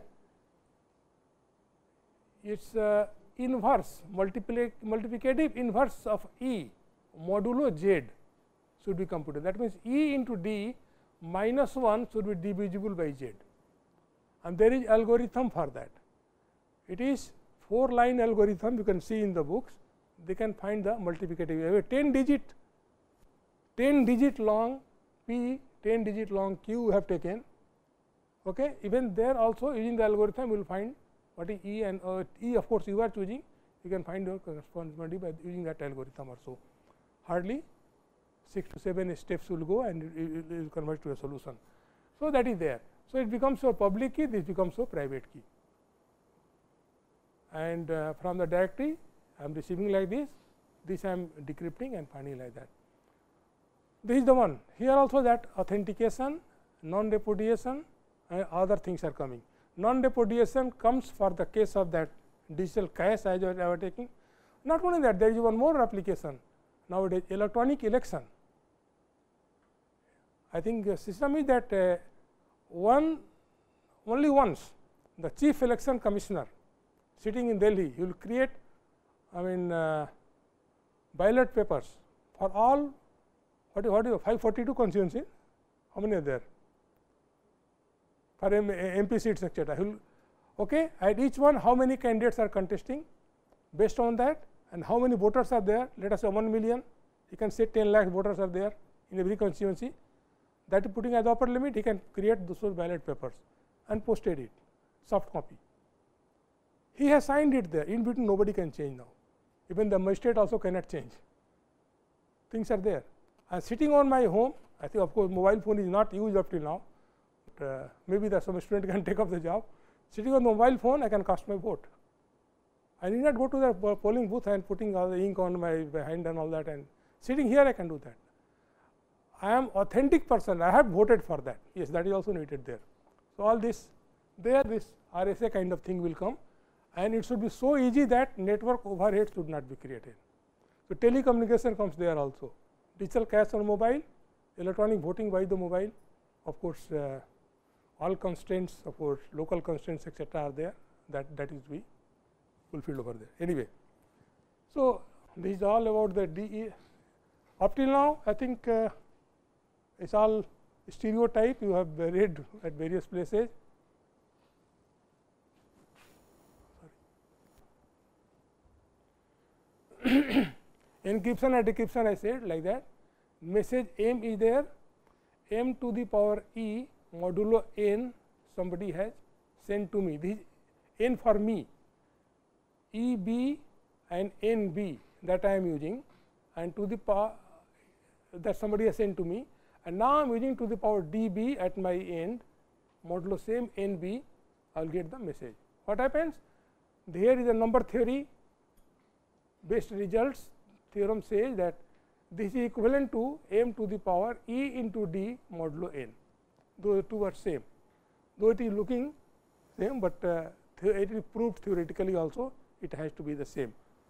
its uh, inverse, multiplicative inverse of E modulo Z should be computed. That means, E into D minus one should be divisible by Z, and there is algorithm for that. It is four line algorithm, you can see in the books, they can find the multiplicative, ten digit, ten digit long P, ten digit long Q have taken. Okay. Even there also using the algorithm you will find what is E, and uh, E of course, you are choosing, you can find your corresponding by using that algorithm also. Hardly six to seven steps will go and it will convert to a solution. So, that is there. So, it becomes your public key, this becomes your private key, and uh, from the directory I am receiving like this, this I am decrypting and finding like that. This is the one. Here also that authentication, non-repudiation and other things are coming. Non-repudiation comes for the case of that digital cash as I was taking. Not only that, there is one more application nowadays, electronic election. I think the system is that uh, one only once the chief election commissioner sitting in Delhi, he will create I mean uh, ballot papers for all what is what is five forty-two constituencies, how many are there for M P seats etcetera. He will okay, at each one how many candidates are contesting, based on that, and how many voters are there, let us say one million, he can say ten lakh voters are there in every constituency, that is putting as the upper limit, he can create those ballot papers and posted it, soft copy. He has signed it there, in between nobody can change now, even the magistrate also cannot change, things are there. I am sitting on my home, I think of course, mobile phone is not used up till now, but uh, maybe the some student can take up the job. Sitting on the mobile phone, I can cast my vote. I need not go to the polling booth and putting all the ink on my hand and all that, and sitting here I can do that. I am authentic person, I have voted for that, yes, that is also needed there. So, all this there this R S A kind of thing will come, and it should be so easy that network overhead should not be created. So, telecommunication comes there also, digital cash on mobile, electronic voting by the mobile, of course, uh, all constraints, of course, local constraints etcetera are there, that that is be fulfilled over there. Anyway, so this is all about the D E. Up till now, I think uh, it's all stereotype you have read at various places. Encryption and decryption I said like that, message M is there, M to the power E modulo n somebody has sent to me, this is n for me, E B and N B that I am using, and to the power that somebody has sent to me, and now I am using to the power D B at my end modulo same N B, I will get the message. What happens? Here is a number theory based results theorem says that this is equivalent to M to the power E into D modulo n, though the two are same, though it is looking same, but uh, it is proved theoretically also it has to be the same.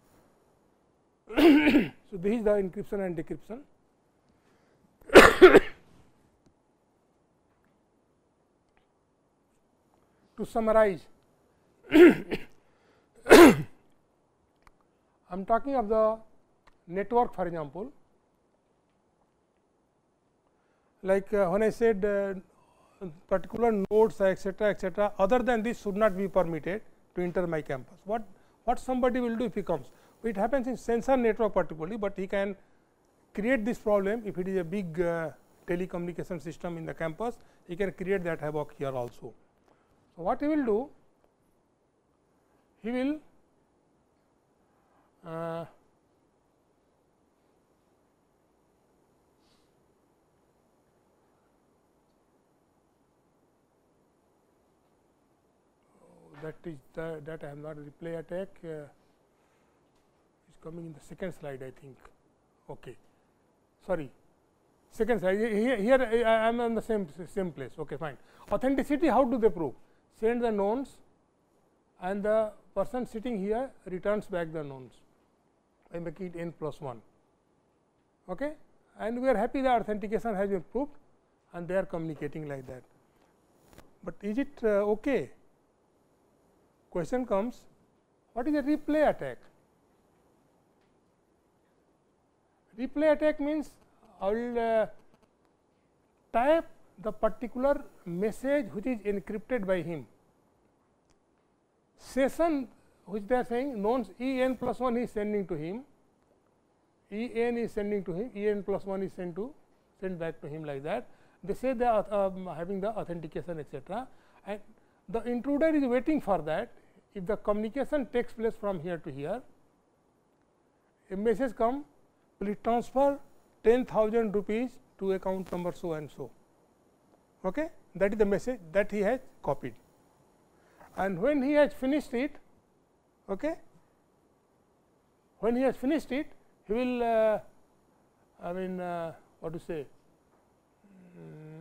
So, this is the encryption and decryption. To summarize, I am talking of the network, for example, like uh, when I said uh, particular nodes etcetera etcetera, other than this should not be permitted to enter my campus. What what somebody will do if he comes? It happens in sensor network particularly, but he can create this problem if it is a big uh, telecommunication system in the campus, he can create that havoc here also. So, what he will do? He will uh, that is the, that I have not replay attack uh, is coming in the second slide, I think. Okay, sorry, second slide. Here, here I am on the same same place. Okay, fine. Authenticity, how do they prove? Send the knowns, and the person sitting here returns back the knowns. I make it n plus one. Okay, and we are happy that authentication has been proved, and they are communicating like that. But is it uh, okay? Question comes, what is a replay attack? Replay attack means I will uh, type the particular message which is encrypted by him. Session which they are saying knowns E n plus one is sending to him, E n is sending to him, E n plus one is sent to sent back to him like that. They say they are um, having the authentication et cetera, and the intruder is waiting for that. If the communication takes place from here to here, a message come, please transfer ten thousand rupees to account number so and so. Okay? That is the message that he has copied, and when he has finished it, okay, when he has finished it, he will uh, I mean uh, what to say um,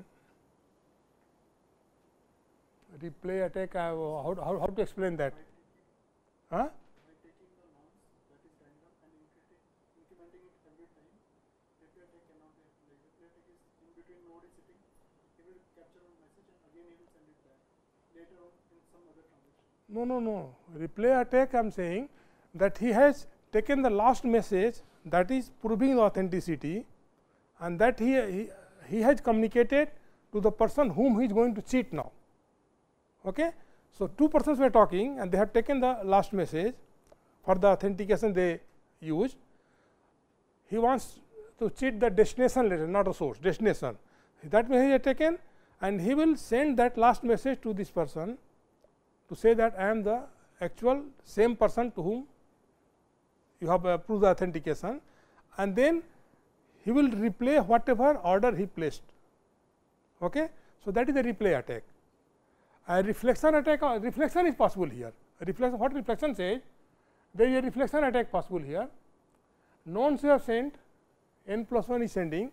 replay attack, uh, how, how, how to explain that? Huh? By taking the nonce that is random and incrementing it every time, replay attack cannot be applied. Replay attack is in between node is sitting, he will capture one message and again he will send it back later on in some other transaction. No, no, no. Replay attack, I am saying that he has taken the last message that is proving the authenticity, and that he, he, he has communicated to the person whom he is going to cheat now. Okay? So, two persons were talking and they have taken the last message for the authentication they used. He wants to cheat the destination letter, not a source, destination. That message is taken, and he will send that last message to this person to say that I am the actual same person to whom you have uh, proved the authentication, and then he will replay whatever order he placed. Okay? So, that is the replay attack. A reflection attack, uh, reflection is possible here. A reflection, what reflection says? There is a reflection attack possible here. Knowns you have sent, n plus one is sending.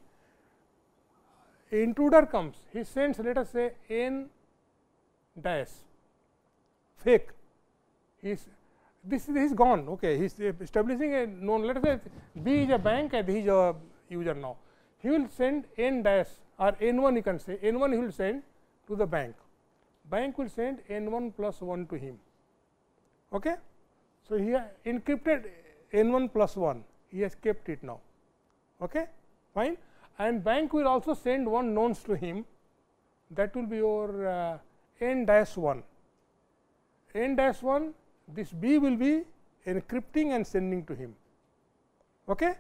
Intruder comes, he sends, let us say n dash fake. He's this, this is gone. Okay, he is establishing a known. Let us say B is a bank and he is a user now. He will send n dash or n one, you can say n one he will send to the bank. Bank will send n one plus one to him. Okay? So, he has encrypted n one plus one, he has kept it now. Okay? Fine. And bank will also send one knowns to him, that will be your uh, n dash one. N dash one, this B will be encrypting and sending to him. Okay?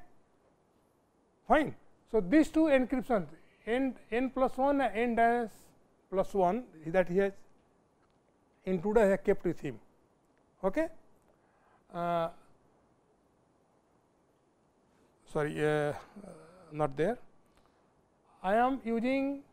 Fine. So, these two encryptions n, n plus one and n dash plus one that he has intruder has kept with him. Okay? Uh, sorry, uh, not there. I am using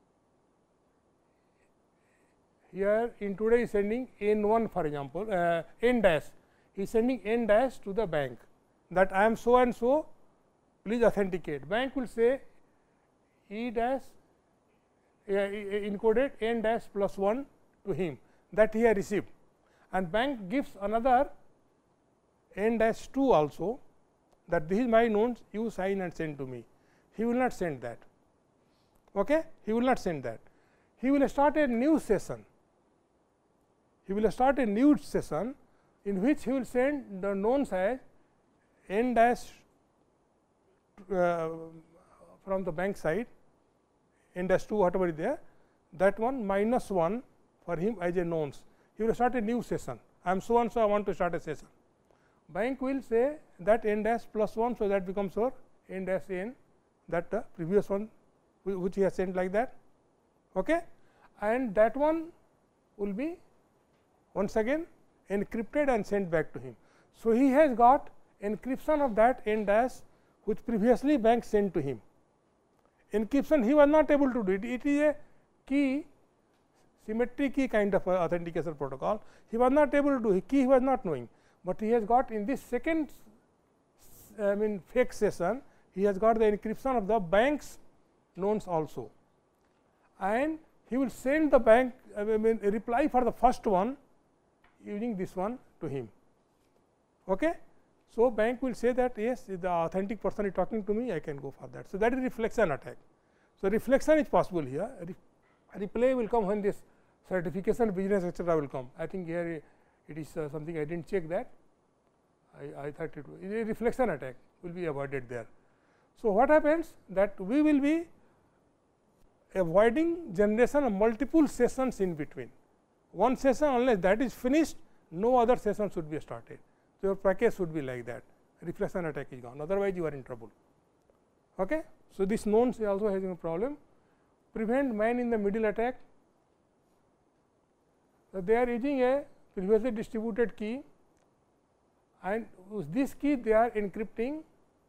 here intruder is sending n one, for example, uh, n dash, he is sending n dash to the bank, that I am so and so, please authenticate. Bank will say E dash uh, encoded n dash plus one to him, that he has received, and bank gives another n dash two also, that this is my knowns, you sign and send to me. He will not send that. Okay? He will not send that. He will start a new session. He will start a new session in which he will send the knowns as n dash uh, from the bank side, n dash two whatever is there, that one minus one for him as a knowns. He will start a new session. I am so and so, I want to start a session. Bank will say that n dash plus one, so that becomes your n dash n, that the previous one which he has sent like that, okay? And that one will be once again encrypted and sent back to him. So, he has got encryption of that n dash which previously bank sent to him. Encryption he was not able to do it, it is a key symmetry key kind of authentication protocol. He was not able to do, key he was not knowing, but he has got in this second I mean fake session, he has got the encryption of the bank's knowns also, and he will send the bank I mean a reply for the first one using this one to him. Okay. So, bank will say that yes, the authentic person is talking to me, I can go for that. So, that is reflection attack. So, reflection is possible here, replay will come when this certification business etcetera will come. I think here it is uh, something I did not check that, I, I thought it was a reflection attack will be avoided there. So, what happens that we will be avoiding generation of multiple sessions in between. One session unless that is finished, no other session should be started. So, your package should be like that, reflection attack is gone, otherwise you are in trouble. Okay. So, this knowns is also having a problem. Prevent man in the middle attack, so they are using a previously distributed key, and with this key they are encrypting.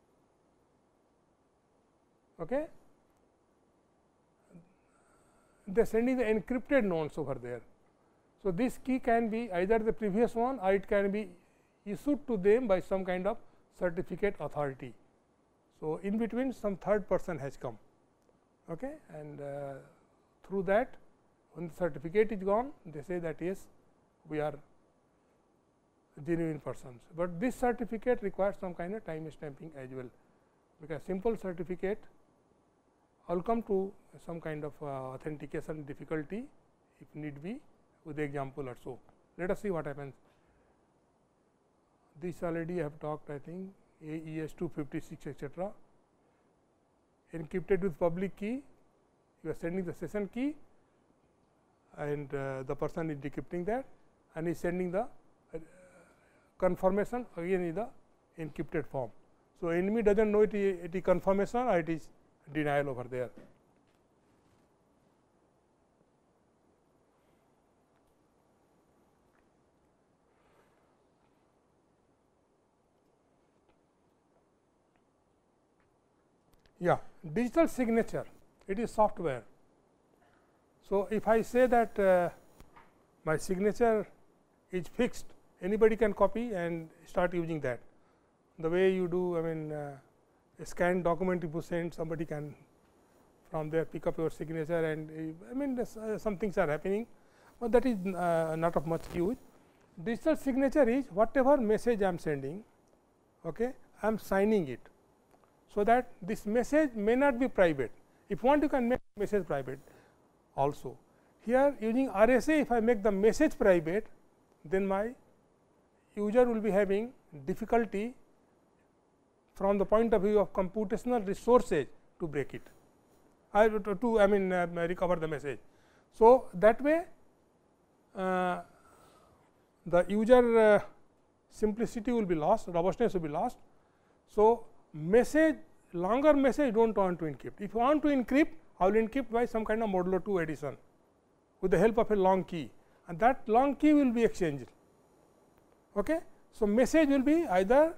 Okay. They are sending the encrypted knowns over there. So, this key can be either the previous one or it can be issued to them by some kind of certificate authority. So, in between some third person has come, okay, and uh, through that when the certificate is gone, they say that yes, we are genuine persons, but this certificate requires some kind of time stamping as well, because simple certificate I will come to some kind of uh, authentication difficulty if need be with the example or so. Let us see what happens. This already I have talked, I think A E S two fifty-six etcetera. Encrypted with public key, you are sending the session key and uh, the person is decrypting that and is sending the uh, confirmation again in the encrypted form. So, enemy does not know it is, it is confirmation or it is denial over there. Yeah, digital signature, it is software. So, if I say that uh, my signature is fixed, anybody can copy and start using that. The way you do, I mean uh, a scanned document if you send, somebody can from there pick up your signature, and uh, I mean uh, some things are happening, but that is uh, not of much use. Digital signature is whatever message I am sending, okay, I am signing it. So, that this message may not be private, if you want you can make message private also. Here using R S A, if I make the message private, then my user will be having difficulty from the point of view of computational resources to break it, I to, to I mean uh, recover the message. So, that way uh, the user uh, simplicity will be lost, robustness will be lost. So, message longer message do not want to encrypt. If you want to encrypt, I will encrypt by some kind of modulo two addition with the help of a long key, and that long key will be exchanged. Okay. So, message will be either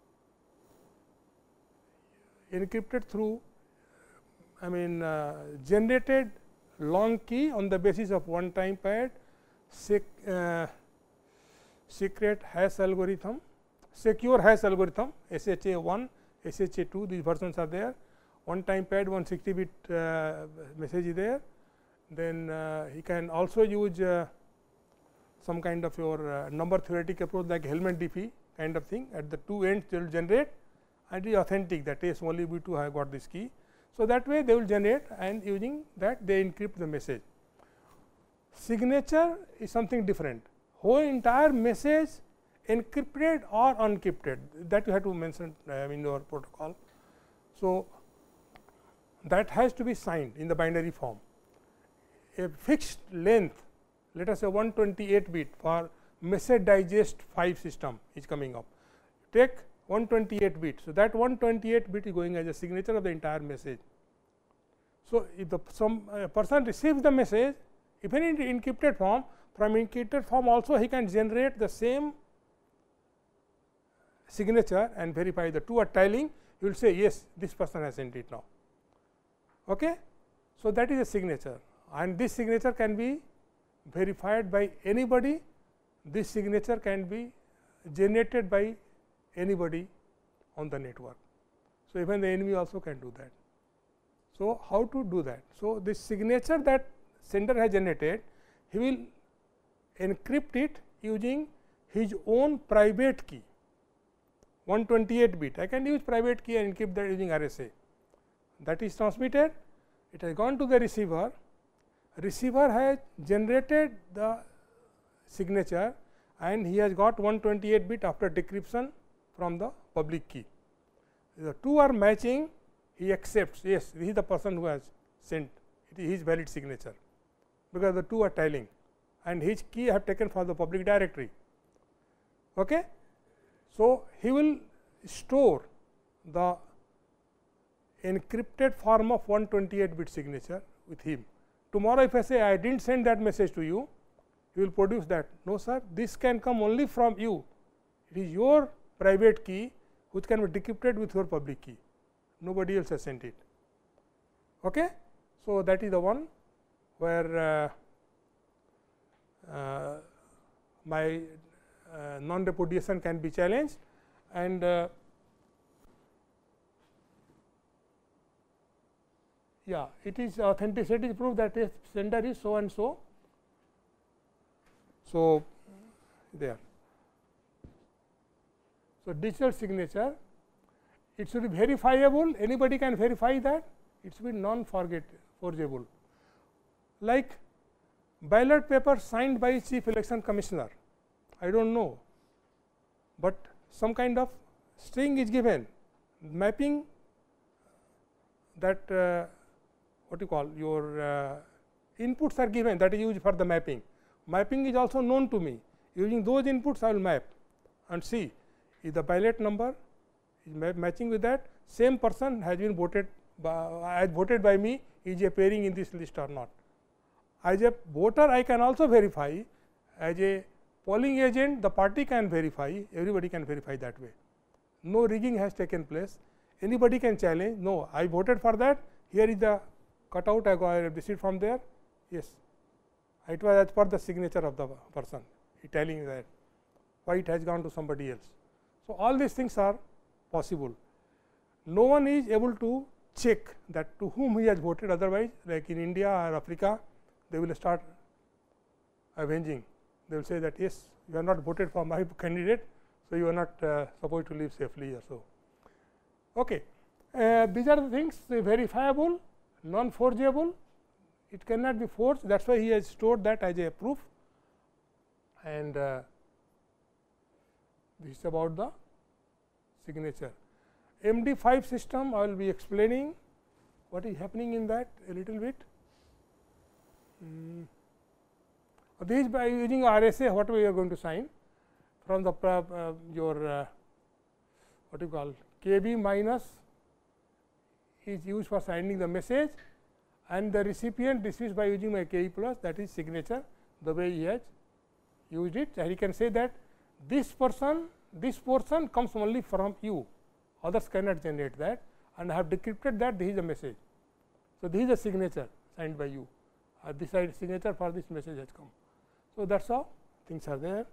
encrypted through I mean uh, generated long key on the basis of one time pad, sec, uh, secret hash algorithm, secure hash algorithm, S H A one, S H A two, these versions are there, one time pad, one sixty bit uh, message is there. Then uh, he can also use uh, some kind of your uh, number theoretic approach like Hellman Diffie kind of thing, at the two ends they will generate and it is authentic, that is only V two have got this key. So, that way they will generate, and using that they encrypt the message. Signature is something different, whole entire message encrypted or unencrypted, that you have to mention uh, in your protocol. So, that has to be signed in the binary form. A fixed length, let us say one twenty-eight bit for message digest five system is coming up, take one twenty-eight bit. So, that one twenty-eight bit is going as a signature of the entire message. So, if the some uh, person receives the message, even in encrypted form, from encrypted form also he can generate the same signature and verify the two are tiling, you will say yes, this person has sent it now. Okay? So, that is a signature, and this signature can be verified by anybody, this signature can be generated by anybody on the network. So, even the enemy also can do that. So, how to do that? So, this signature that sender has generated, he will encrypt it using his own private key, one twenty-eight bit. I can use private key and encrypt that using R S A. That is transmitted, it has gone to the receiver, receiver has generated the signature and he has got one twenty-eight bit after decryption from the public key. The two are matching, he accepts, yes, he is the person who has sent, it is his valid signature, because the two are tiling and his key I have taken for the public directory. Okay? So, he will store the encrypted form of one twenty-eight bit signature with him. Tomorrow, if I say I did not send that message to you, he will produce that. No sir, this can come only from you, it is your private key which can be decrypted with your public key, nobody else has sent it. Okay? So, that is the one where uh, uh, my uh, non repudiation can be challenged, and uh, yeah, it is authenticity proof that a sender is so and so. So, there. So, digital signature, it should be verifiable, anybody can verify that, it should be non forgeable. Like ballot paper signed by Chief Election Commissioner, I do not know, but some kind of string is given, mapping that uh, what you call your uh, inputs are given, that is used for the mapping. Mapping is also known to me, using those inputs I will map and see if the ballot number is ma matching with that, same person has been voted by, has voted by me, is appearing in this list or not. As a voter I can also verify, as a polling agent the party can verify, everybody can verify that way. No rigging has taken place, anybody can challenge, no I voted for that, here is the cutout I got received from there, yes, it was as per the signature of the person, he telling that why it has gone to somebody else. So, all these things are possible. No one is able to check that to whom he has voted, otherwise like in India or Africa, they will start avenging. They will say that yes, you are not voted for my candidate, so you are not uh, supposed to live safely or so. Okay. Uh, these are the things, uh, verifiable, non forgeable, it cannot be forged, that is why he has stored that as a proof, and uh, this is about the signature. M D five system, I will be explaining what is happening in that a little bit. Mm. This by using R S A, what we are going to sign from the uh, your uh, what you call K B minus is used for signing the message, and the recipient receives by using my K E plus, that is signature, the way he has used it, and he can say that this person, this portion comes only from you, others cannot generate that, and I have decrypted that, this is a message. So, this is a signature signed by you, uh, this side signature for this message has come. So, that is how things are there.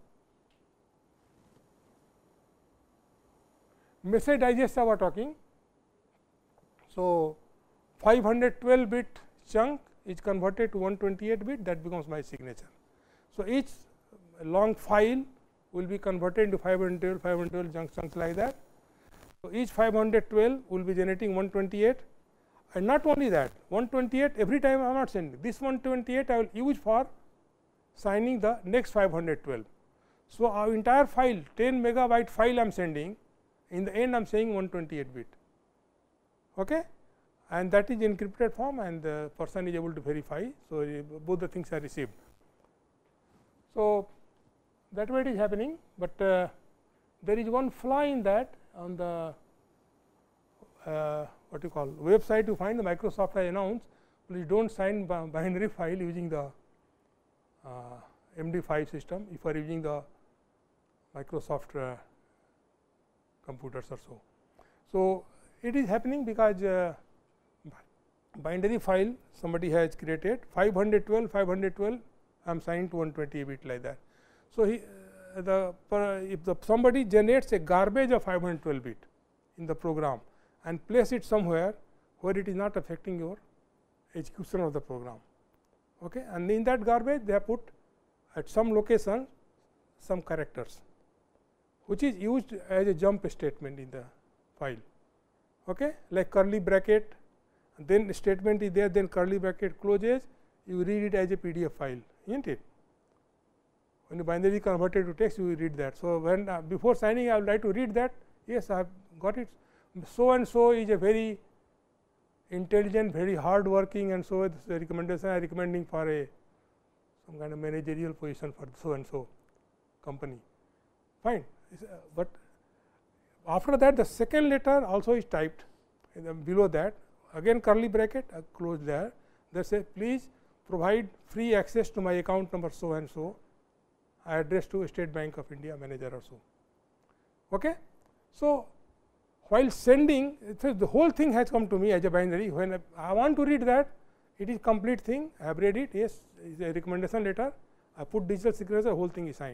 Message digest I was talking. So, five hundred twelve bit chunk is converted to one twenty-eight bit, that becomes my signature. So, each long file will be converted into five hundred twelve, five hundred twelve chunks, chunks like that. So, each five hundred twelve will be generating one twenty-eight, and not only that, one twenty-eight every time I am not sending, this one twenty-eight I will use for signing the next five hundred twelve. So, our entire file ten megabyte file I am sending, in the end I am saying one twenty-eight bit, okay? And that is encrypted form, and the person is able to verify. So, both the things are received. So, that way it is happening, but uh, there is one flaw in that. On the uh, what you call website, you find the Microsoft has announced please do not sign binary file using the uh, M D five system if you are using the Microsoft uh, computers or so. So, it is happening because uh, binary file somebody has created five hundred twelve, five hundred twelve I am signing to one twenty bit like that. So, he uh, the per, if the somebody generates a garbage of five hundred twelve bit in the program and place it somewhere where it is not affecting your execution of the program. Okay. And in that garbage they have put at some location some characters, which is used as a jump statement in the file, okay, like curly bracket, then statement is there, then curly bracket closes, you read it as a P D F file, isn't it? When you binary converted to text, you will read that. So, when uh, before signing I would like to read that, yes, I have got it. So and so is a very intelligent, very hard working, and so the recommendation I am recommending for a some kind of managerial position for so and so company. Fine, uh, but after that the second letter also is typed below that, again curly bracket, uh, close there. They say please provide free access to my account number so and so, I address to State Bank of India manager or so. Okay. So, while sending, so the whole thing has come to me as a binary. When I, I want to read that, it is complete thing, I have read it, yes, it is a recommendation letter, I put digital signature, whole thing is signed.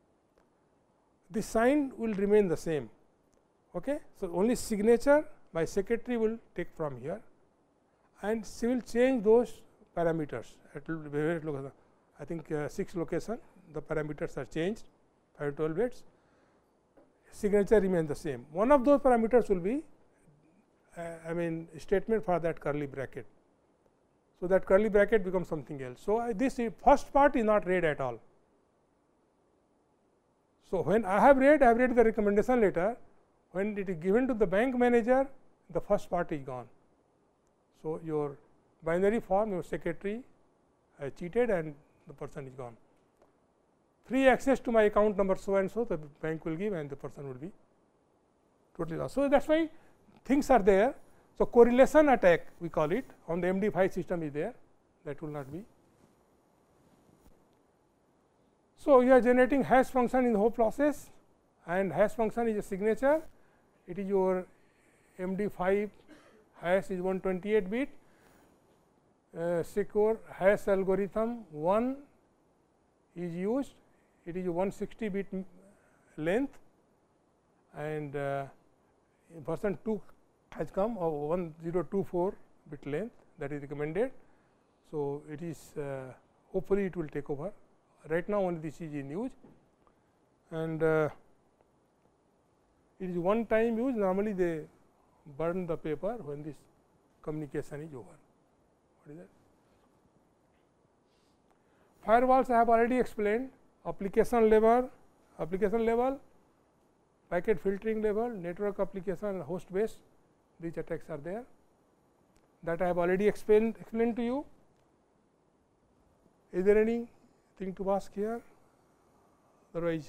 The sign will remain the same. Okay. So, only signature my secretary will take from here, and she will change those parameters at various locations. I think uh, six location the parameters are changed, five twelve bits, signature remains the same. One of those parameters will be uh, I mean statement for that curly bracket. So, that curly bracket becomes something else. So, I, this first part is not read at all. So, when I have read, I have read the recommendation letter, when it is given to the bank manager, the first part is gone. So, your binary form, your secretary has cheated and the person is gone. Free access to my account number so and so, the bank will give and the person will be totally lost. So, that is why things are there. So, correlation attack we call it on the M D five system is there, that will not be. So, you are generating hash function in the whole process, and hash function is a signature, it is your M D five hash is one twenty-eight bit, uh, secure hash algorithm one is used, it is a one sixty bit length, and uh, version two has come of one zero two four bit length, that is recommended. So, it is uh, hopefully it will take over. Right now only this is in use, and uh, it is one time use, normally they burn the paper when this communication is over. What is that? Firewalls I have already explained, application level, application level, packet filtering level, network application and host base, these attacks are there, that I have already explained explained to you. Is there anything to ask here? Otherwise,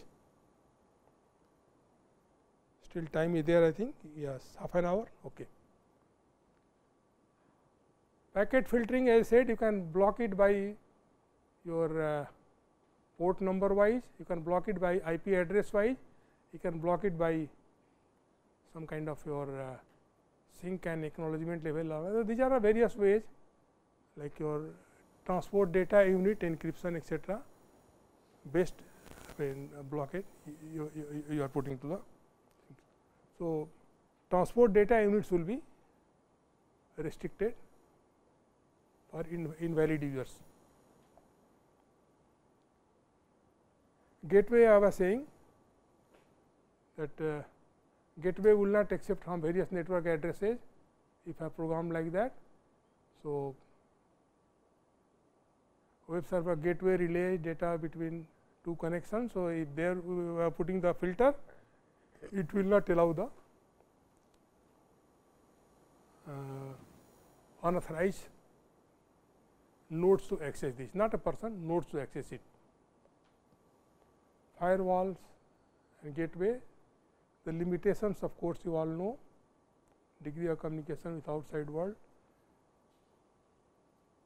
still time is there, I think, yes, half an hour. Okay. Packet filtering, as I said, you can block it by your uh, port number wise, you can block it by I P address wise, you can block it by some kind of your uh, sync and acknowledgement level. These are various ways, like your transport data unit, encryption, et cetera. Best I mean, uh, block it, you, you, you are putting to the. So, transport data units will be restricted for in, invalid users. Gateway, I was saying that uh, gateway will not accept from various network addresses if I program like that. So, web server gateway relays data between two connections. So, if there we are putting the filter, it will not allow the uh, unauthorized nodes to access this, not a person, nodes to access it. Firewalls and gateway, the limitations of course, you all know, degree of communication with outside world.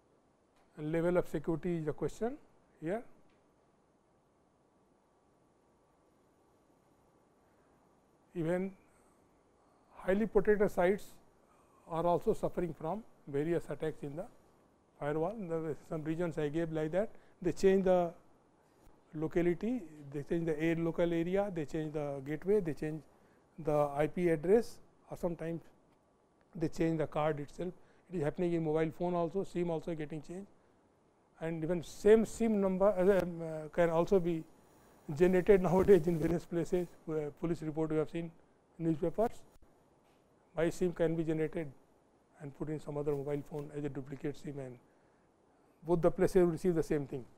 level of security is the question here. Even highly protected sites are also suffering from various attacks in the firewall. There are some regions I gave like that. They change the locality, they change the air local area, they change the gateway, they change the I P address, or sometimes they change the card itself. It is happening in mobile phone also, SIM also getting changed, and even same SIM number uh, can also be generated nowadays in various places. Uh, police report we have seen in newspapers. My SIM can be generated and put in some other mobile phone as a duplicate SIM, and both the places will receive the same thing.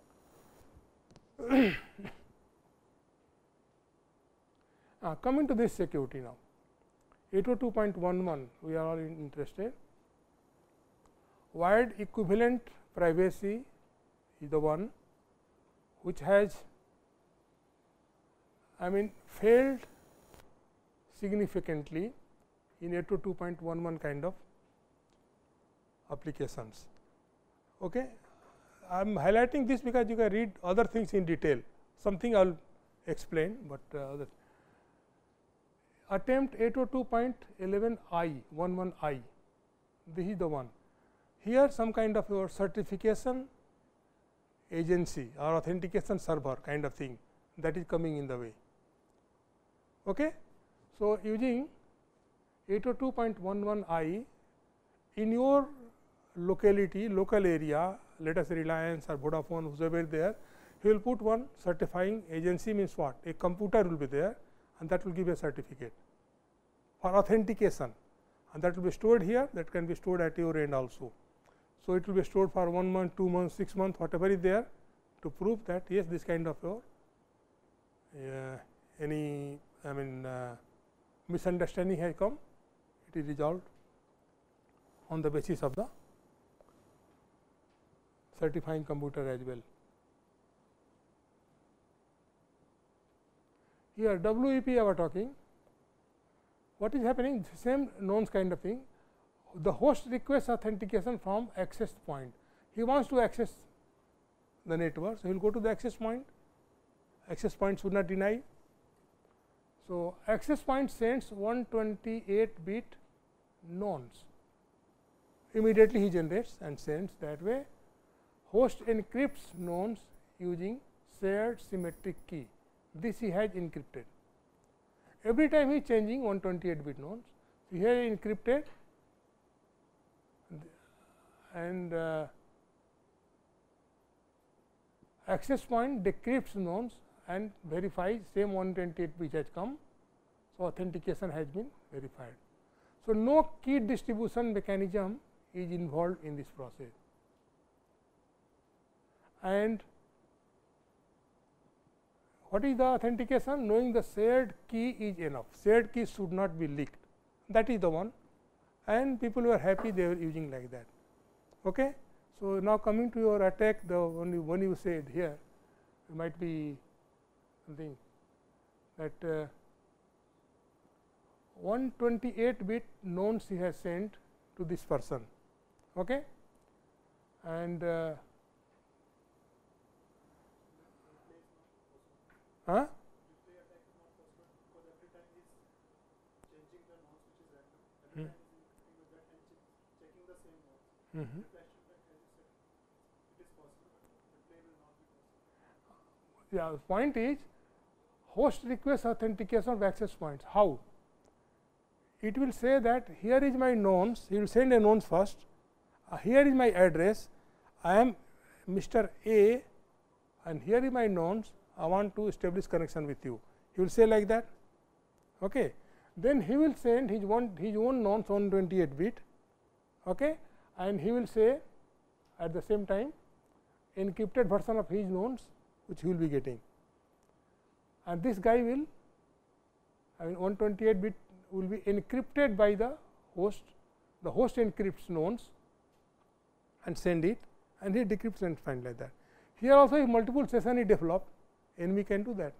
uh, coming to this security now, eight oh two dot eleven we are all in interested. Wired equivalent privacy is the one which has, I mean, failed significantly in eight oh two dot eleven kind of applications. Okay. I am highlighting this because you can read other things in detail, something I will explain, but uh, other attempt eight oh two dot eleven I, eleven I, this is the one. Here some kind of your certification agency or authentication server kind of thing that is coming in the way. Okay. So, using eight oh two dot eleven I in your locality, local area, let us say Reliance or Vodafone, whoever there, he will put one certifying agency, means what? A computer will be there, and that will give a certificate for authentication, and that will be stored here, that can be stored at your end also. So, it will be stored for one month, two months, six months, whatever is there, to prove that yes, this kind of your uh, any I mean uh, misunderstanding has come, it is resolved on the basis of the certifying computer as well. Here W E P I was talking, what is happening? Same knowns kind of thing. The host requests authentication from access point. He wants to access the network, so he will go to the access point. Access point should not deny. So, access point sends one twenty-eight bit knowns. Immediately he generates and sends that way. Host encrypts knowns using shared symmetric key. This he has encrypted. Every time he is changing one twenty-eight bit knowns. So, here he encrypted, and uh, access point decrypts knowns and verifies same one twenty-eight which has come. So, authentication has been verified. So, no key distribution mechanism is involved in this process, and what is the authentication? Knowing the shared key is enough, shared key should not be leaked, that is the one, and people were happy they were using like that. Okay. So, now coming to your attack, the only one you said here, it might be something that uh, one twenty-eight bit knowns he has sent to this person. Okay. And uh, huh? Mm-hmm. Yeah, the point is host requests authentication of access points. How? It will say that here is my knowns, he will send a knowns first, uh, here is my address, I am Mister A and here is my knowns, I want to establish connection with you. He will say like that. Okay. Then he will send his one his own knowns one twenty-eight bit, okay, and he will say at the same time encrypted version of his knowns which he will be getting, and this guy will, I mean one twenty-eight bit will be encrypted by the host. The host encrypts knowns and send it, and he decrypts and find like that. Here also if multiple session is developed, enemy can do that.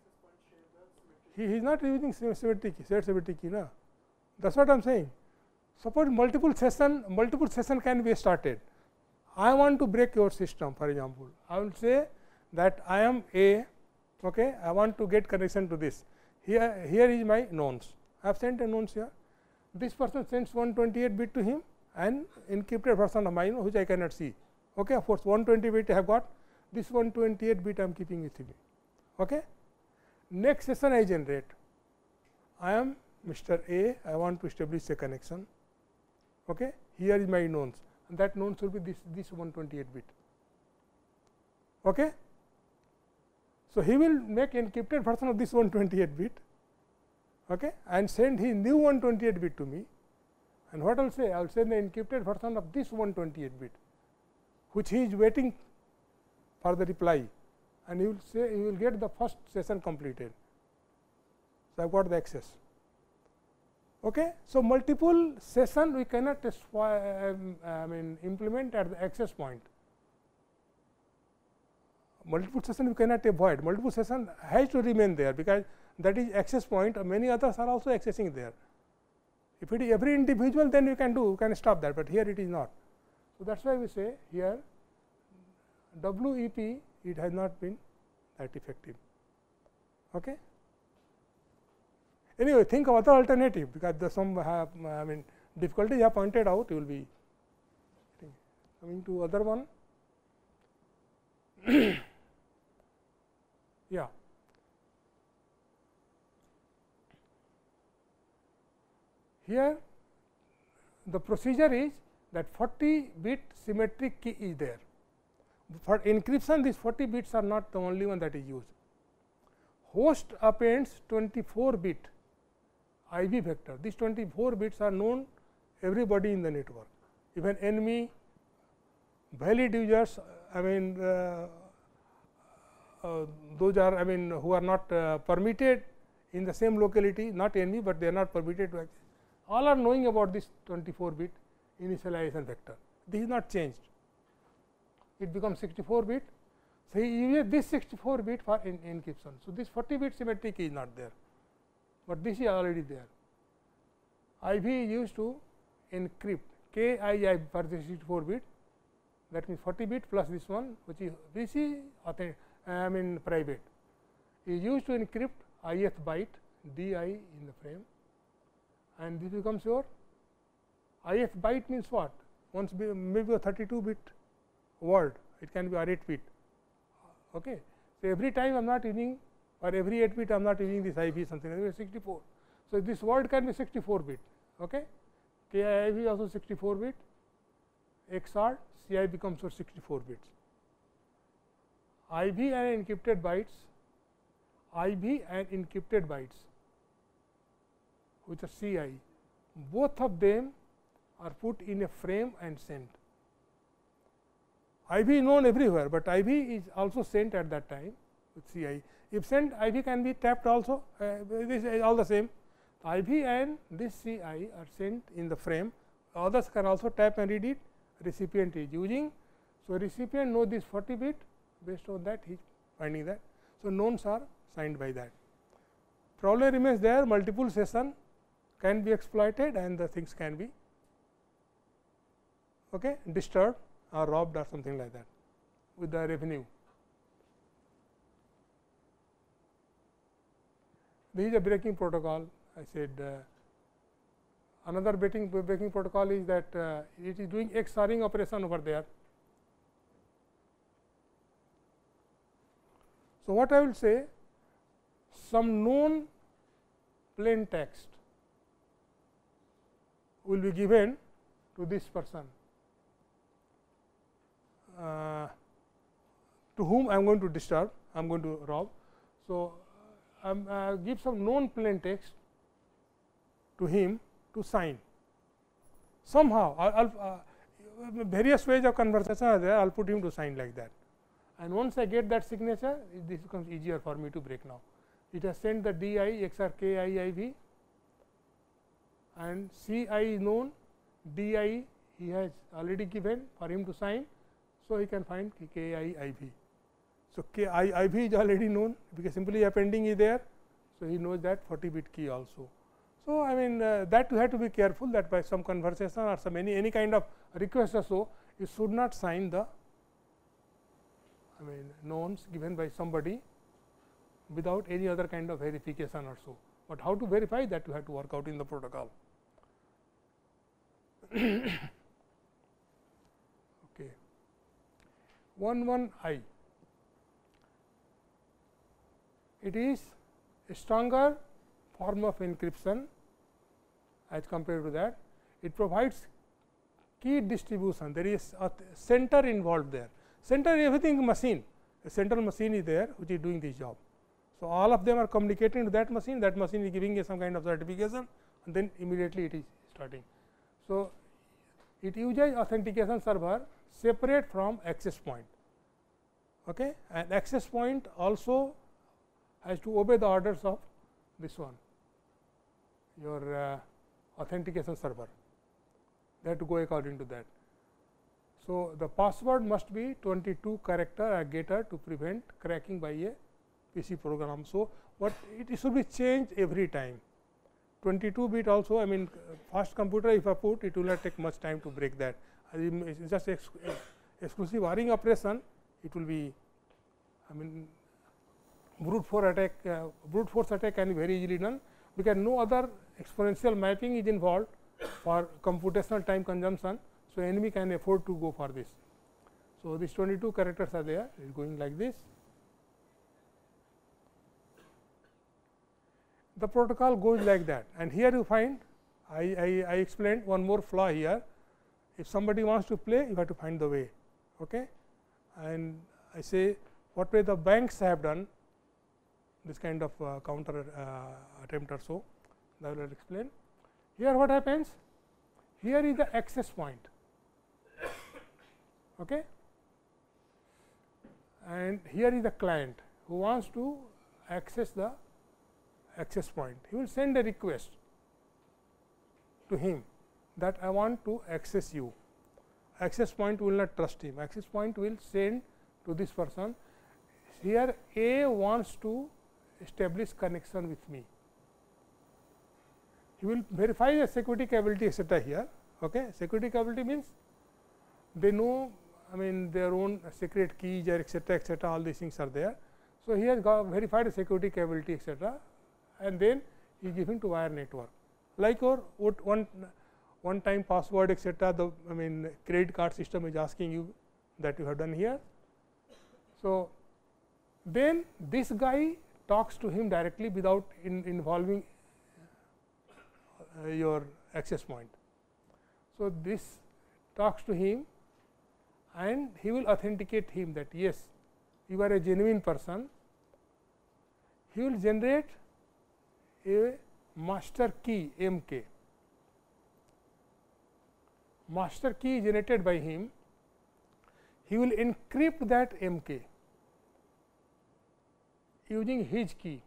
He is not using symmetric key, shared symmetric key, no. That is what I am saying. suppose multiple session multiple session can be started. I want to break your system, for example, I will say that I am A, okay, I want to get connection to this. Here, here is my nonce. I have sent a nonce here. This person sends one twenty-eight bit to him and encrypted version of mine which I cannot see. Okay, of course, one twenty bit I have got. This one twenty-eight bit I am keeping with me. Okay. Next session I generate. I am Mister A. I want to establish a connection. Okay. Here is my nonce, and that nonce will be this this one twenty-eight bit. Okay. So, he will make encrypted version of this one twenty-eight bit, okay, and send his new one twenty-eight bit to me, and what I will say? I will send the encrypted version of this one twenty-eight bit, which he is waiting for the reply, and he will say he will get the first session completed. So, I have got the access. Okay. So, multiple session we cannot um, I mean implement at the access point. Multiple session we cannot avoid, multiple session has to remain there, because that is access point, many others are also accessing there. If it is every individual, then you can do, you can stop that, but here it is not. So, that is why we say here W E P, it has not been that effective. Okay. Anyway, think of other alternative, because the some have, I mean difficulties are pointed out, you will be coming to other one. Yeah. Here the procedure is that forty bit symmetric key is there. For encryption, these forty bits are not the only one that is used. Host appends twenty-four bit I B vector. These twenty-four bits are known everybody in the network, even enemy, valid users, I mean uh, uh, those are I mean who are not uh, permitted in the same locality, not enemy, but they are not permitted to access. All are knowing about this twenty-four bit initialization vector. This is not changed, it becomes sixty-four bit. So, he uses this sixty-four bit for in encryption. So, this forty bit symmetric key is not there, but this is already there. I B is used to encrypt K I I for the sixty-four bit, that means forty bit plus this one, which is this is I mean private, is used to encrypt ith byte D I in the frame, and this becomes your ith byte means what? Once be maybe a thirty-two bit word, it can be or eight bit. Okay. So, every time I am not using, or every eight bit I am not using this I B something like that, sixty-four. So, this word can be sixty-four bit. Okay. K I I B also sixty-four bit, X R C I becomes your sixty-four bits. I B and encrypted bytes, I B and encrypted bytes, which are C I, both of them are put in a frame and sent. I B is known everywhere, but I B is also sent at that time with C I. If sent, I B can be tapped also, uh, this is all the same. I B and this C I are sent in the frame, others can also tap and read it, recipient is using. So, recipient know this forty bit, based on that he is finding that. So, nonce are signed by that. Problem remains there, multiple session can be exploited and the things can be okay, disturbed or robbed or something like that with the revenue. This is a breaking protocol. I said uh, another breaking, breaking protocol is that uh, it is doing X ORing operation over there. So, what I will say, some known plain text will be given to this person, uh, to whom I am going to disturb, I am going to rob. So, I am uh, give some known plain text to him to sign. Somehow, I will uh, various ways of conversation are there, I will put him to sign like that. And once I get that signature, this becomes easier for me to break now. It has sent the D I, X R K I I B, and C I is known, D I he has already given for him to sign. So, he can find K I I B. So, K I I B is already known, because simply appending is there. So, he knows that forty bit key also. So, I mean uh, that you have to be careful that by some conversation or some any any kind of request or so, you should not sign the I mean knowns given by somebody without any other kind of verification or so, but how to verify that you have to work out in the protocol. Okay. one one I, it is a stronger form of encryption as compared to that. It provides key distribution, there is a center involved there. Center everything machine, a central machine is there which is doing this job. So, all of them are communicating to that machine, that machine is giving you some kind of certification and then immediately it is starting. So, it uses authentication server separate from access point, okay? And access point also has to obey the orders of this one, your uh, authentication server, they have to go according to that. So, the password must be twenty-two character aggregator to prevent cracking by a P C program. So, what it should be changed every time, twenty-two bit also, I mean fast computer if I put, it will not take much time to break that. It is just ex exclusive wiring operation, it will be I mean brute force attack, uh, brute force attack can be very easily done, because no other exponential mapping is involved for computational time consumption. So, enemy can afford to go for this. So, these twenty-two characters are there, it is going like this. The protocol goes like that, and here you find I, I, I explained one more flaw here. If somebody wants to play, you have to find the way, okay? And I say what way the banks have done this kind of uh, counter uh, attempt or so, that I will explain. Here what happens? Here is the access point, okay? And here is the client who wants to access the access point. He will send a request to him that I want to access you. Access point will not trust him. Access point will send to this person. Here A wants to establish connection with me. He will verify the security capability, et cetera. Here, okay. Security capability means they know, I mean their own secret keys or et cetera, et cetera. All these things are there. So, he has got verified the security capability, et cetera. And then he is giving to wire network, like your one one time password, et cetera. The I mean credit card system is asking you that you have done here. So, then this guy talks to him directly without in involving uh, your access point. So, this talks to him and he will authenticate him that yes, you are a genuine person. He will generate a master key M K. Master key generated by him, he will encrypt that M K using his key.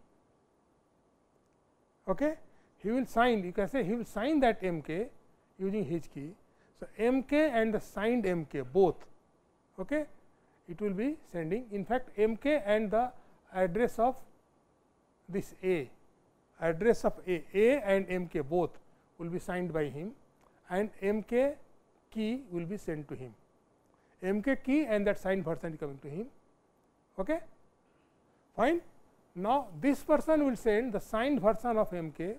Okay? He will sign, you can say he will sign that M K using his key. So, M K and the signed M K both, okay? It will be sending. In fact, M K and the address of this A, address of A, A and M K both will be signed by him, and M K key will be sent to him. M K key and that signed version is coming to him. Okay? Fine. Now, this person will send the signed version of M K.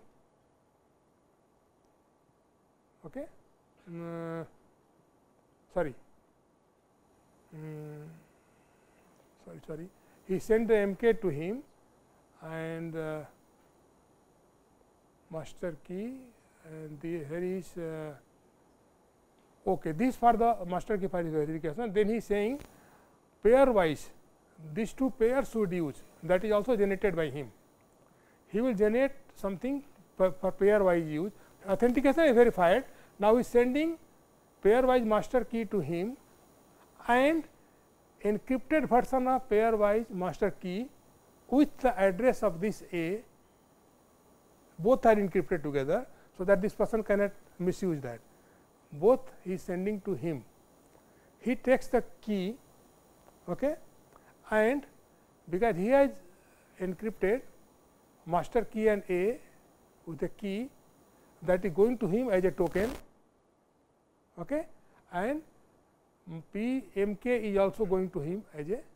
Okay? Uh, sorry. Um, sorry, sorry. He sent the M K to him and uh, master key, and the here is uh, okay. This for the master key file verification. Then he is saying pairwise, these two pairs should use, that is also generated by him. He will generate something for, for pairwise use. Authentication is verified. Now, he is sending pairwise master key to him and encrypted version of pairwise master key with the address of this A, both are encrypted together. So, that this person cannot misuse that. Both he is sending to him. He takes the key, okay, and because he has encrypted master key and A with the key, that is going to him as a token, okay, and P M K is also going to him as a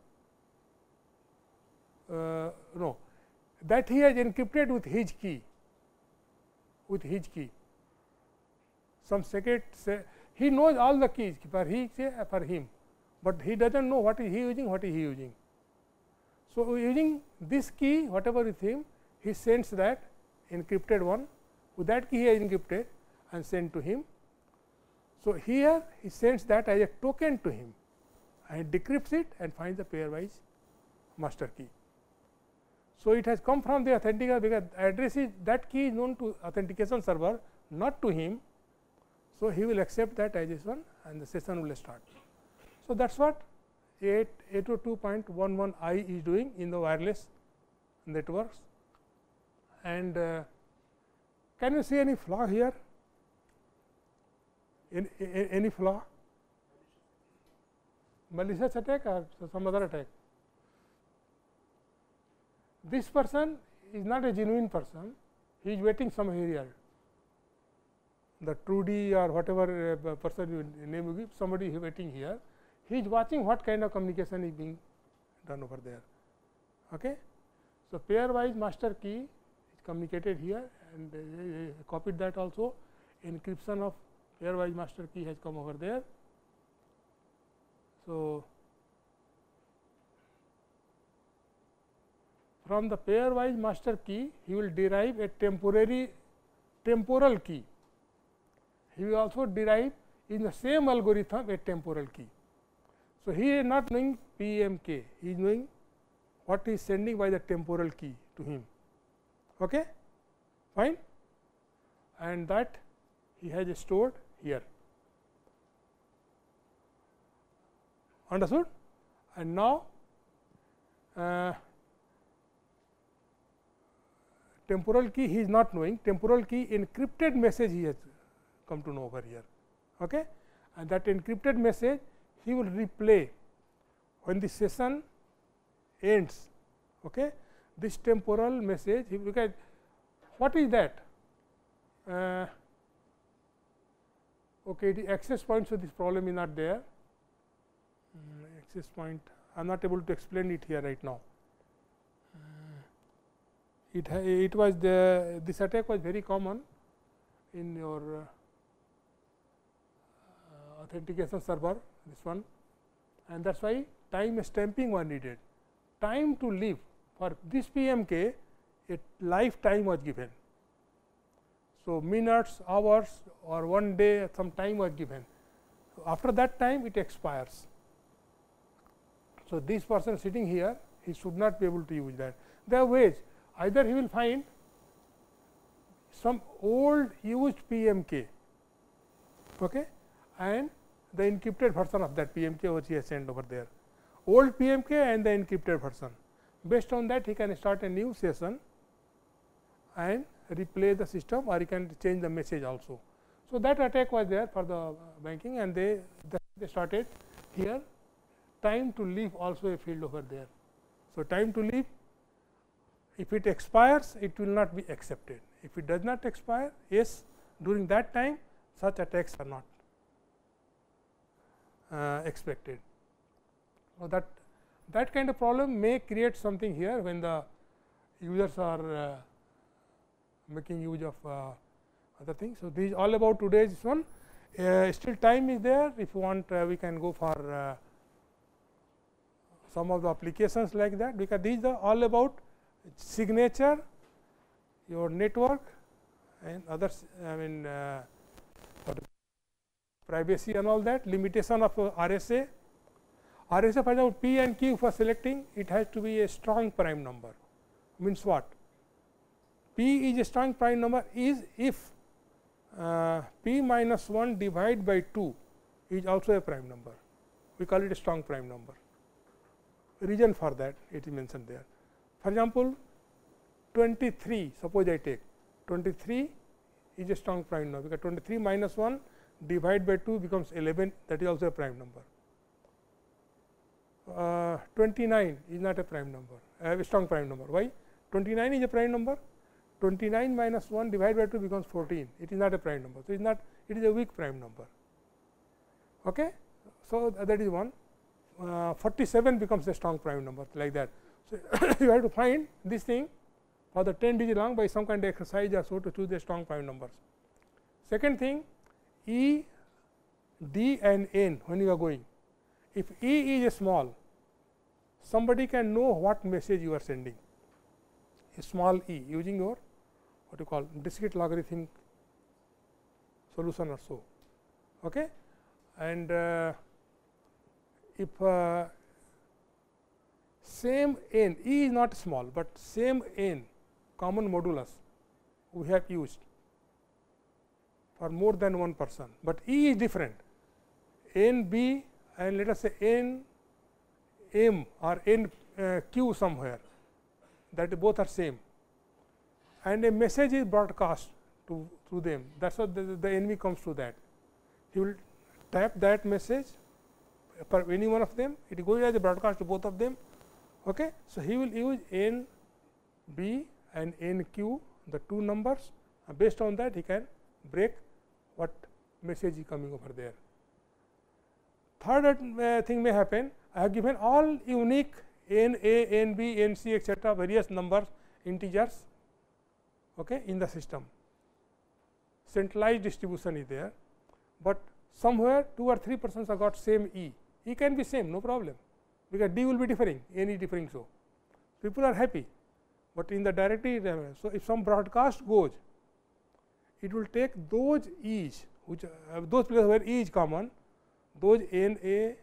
uh, no, that he has encrypted with his key, with his key. Some secret say he knows all the keys for he say for him, but he does not know what is he using, what is he using. So, using this key whatever with him, he sends that encrypted one, with that key he has encrypted and sent to him. So, here he sends that as a token to him and decrypts it and finds the pairwise master key. So, it has come from the authenticator because address is that key is known to authentication server, not to him. So, he will accept that as this one and the session will start. So, that is what eight oh two dot eleven i is doing in the wireless networks. And uh, can you see any flaw here? Any, any flaw? Malicious attack or some other attack? This person is not a genuine person, he is waiting somewhere here. The Trudy or whatever uh, person you name you give, somebody is waiting here. He is watching what kind of communication is being done over there. Okay. So, pairwise master key is communicated here and uh, copied that also. Encryption of pairwise master key has come over there. So, from the pairwise master key, he will derive a temporary temporal key. He will also derive in the same algorithm a temporal key. So, he is not knowing P M K, he is knowing what he is sending by the temporal key to him. Okay? Fine? And that he has stored here. Understood? And now, uh, temporal key he is not knowing, temporal key encrypted message he has come to know over here. Okay? And that encrypted message he will replay when the session ends. Okay? This temporal message, he look at what is that? Uh, okay, the access point, so this problem is not there. Mm, access point, I am not able to explain it here right now. It, it was the this attack was very common in your uh, uh, authentication server, this one, and that is why time stamping was needed. Time to live for this P M K, a lifetime was given. So, minutes, hours or one day some time was given. So, after that time it expires. So, this person sitting here, he should not be able to use that. There are ways. Either he will find some old used P M K, okay, and the encrypted version of that P M K which he has sent over there, old P M K and the encrypted version. Based on that, he can start a new session and replay the system, or he can change the message also. So, that attack was there for the banking, and they, they started here time to live also a field over there. So, time to live, if it expires, it will not be accepted. If it does not expire, yes, during that time such attacks are not uh, expected. So, that that kind of problem may create something here when the users are uh, making use of uh, other things. So, this is all about today's one. Uh, still time is there, if you want uh, we can go for uh, some of the applications like that, because these are all about signature, your network and others, I mean uh, privacy and all that, limitation of uh, R S A. R S A, for example, P and Q for selecting, it has to be a strong prime number. Means what? P is a strong prime number is if uh, P minus one divided by two is also a prime number. We call it a strong prime number. Reason for that it is mentioned there. For example, twenty-three, suppose I take twenty-three is a strong prime number, because twenty-three minus one divided by two becomes eleven, that is also a prime number. Uh, twenty-nine is not a prime number, uh, a strong prime number. Why? twenty-nine is a prime number, twenty-nine minus one divided by two becomes fourteen. It is not a prime number. So, it is not, it is a weak prime number. Okay. So, that is one. Uh, forty-seven becomes a strong prime number, like that. So, you have to find this thing for the ten digit long by some kind of exercise or so to choose the strong prime numbers. Second thing, E, D and N when you are going. If E is small, somebody can know what message you are sending, a small e using your what you call discrete logarithm solution or so. Okay. And uh, if uh, same n, e is not small, but same n common modulus we have used for more than one person, but e is different, n b and let us say n m or n uh, q somewhere, that both are same, and a message is broadcast to through them. That is what the, the enemy comes to that. He will tap that message for any one of them, it goes as a broadcast to both of them. Okay. So, he will use n b and n q, the two numbers, uh, based on that he can break what message is coming over there. Third uh, thing may happen, I have given all unique n a, n b, n c etcetera various numbers integers, okay, in the system. Centralized distribution is there, but somewhere two or three persons have got same e. E can be same, no problem, because d will be differing, n is differing. So, people are happy, but in the directory, so if some broadcast goes, it will take those e's which uh, those places where e is common, those n a,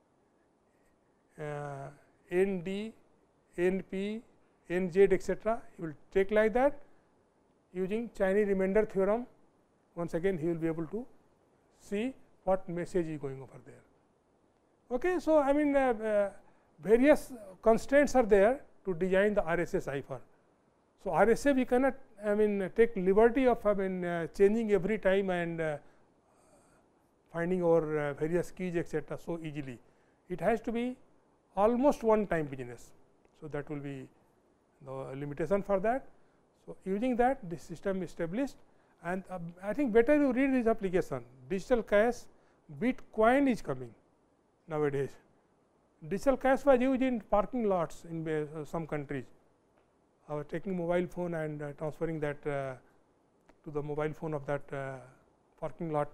uh, n d, n p, n z etcetera, he will take like that using Chinese remainder theorem. Once again he will be able to see what message is going over there. Okay. So, I mean uh, uh, various constraints are there to design the R S A cipher. So, R S A we cannot I mean take liberty of I mean uh, changing every time and uh, finding our uh, various keys etcetera so easily. It has to be almost one time business. So, that will be the limitation for that. So, using that this system is established, and uh, I think better you read this application. Digital cash Bitcoin is coming nowadays. Digital cash was used in parking lots in uh, some countries. I was taking mobile phone and uh, transferring that uh, to the mobile phone of that uh, parking lot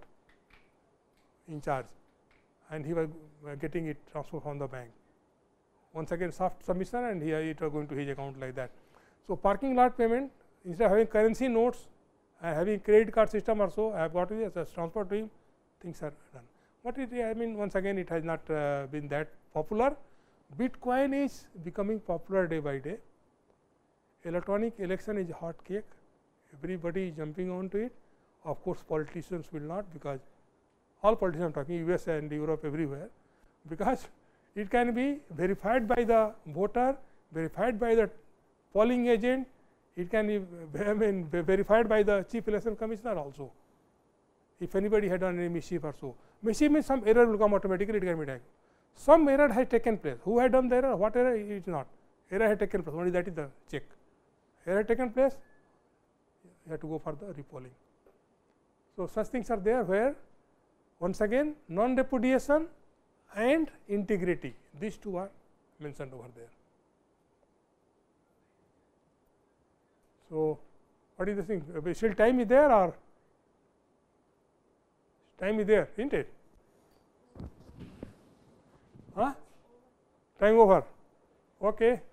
in charge, and he was uh, getting it transferred from the bank. Once again soft submission, and here it was going to his account like that. So, parking lot payment, instead of having currency notes and having credit card system or so, I have got it as a transfer to him, things are done. But it, I mean once again it has not uh, been that popular. Bitcoin is becoming popular day by day. Electronic election is a hot cake, everybody is jumping onto it. Of course, politicians will not, because all politicians are talking U S and Europe everywhere, because it can be verified by the voter, verified by the polling agent, it can be I mean, verified by the chief election commissioner also. If anybody had done any mischief or so, mischief means some error will come automatically, it can be done. Some error has taken place. Who had done the error? What error? It is not. Error had taken place. Only that is the check. Error taken place, you have to go for the repolling. So, such things are there where once again non repudiation and integrity, these two are mentioned over there. So, what is the thing? Still time is there, or time is there, isn't it? Huh? Time over. Okay.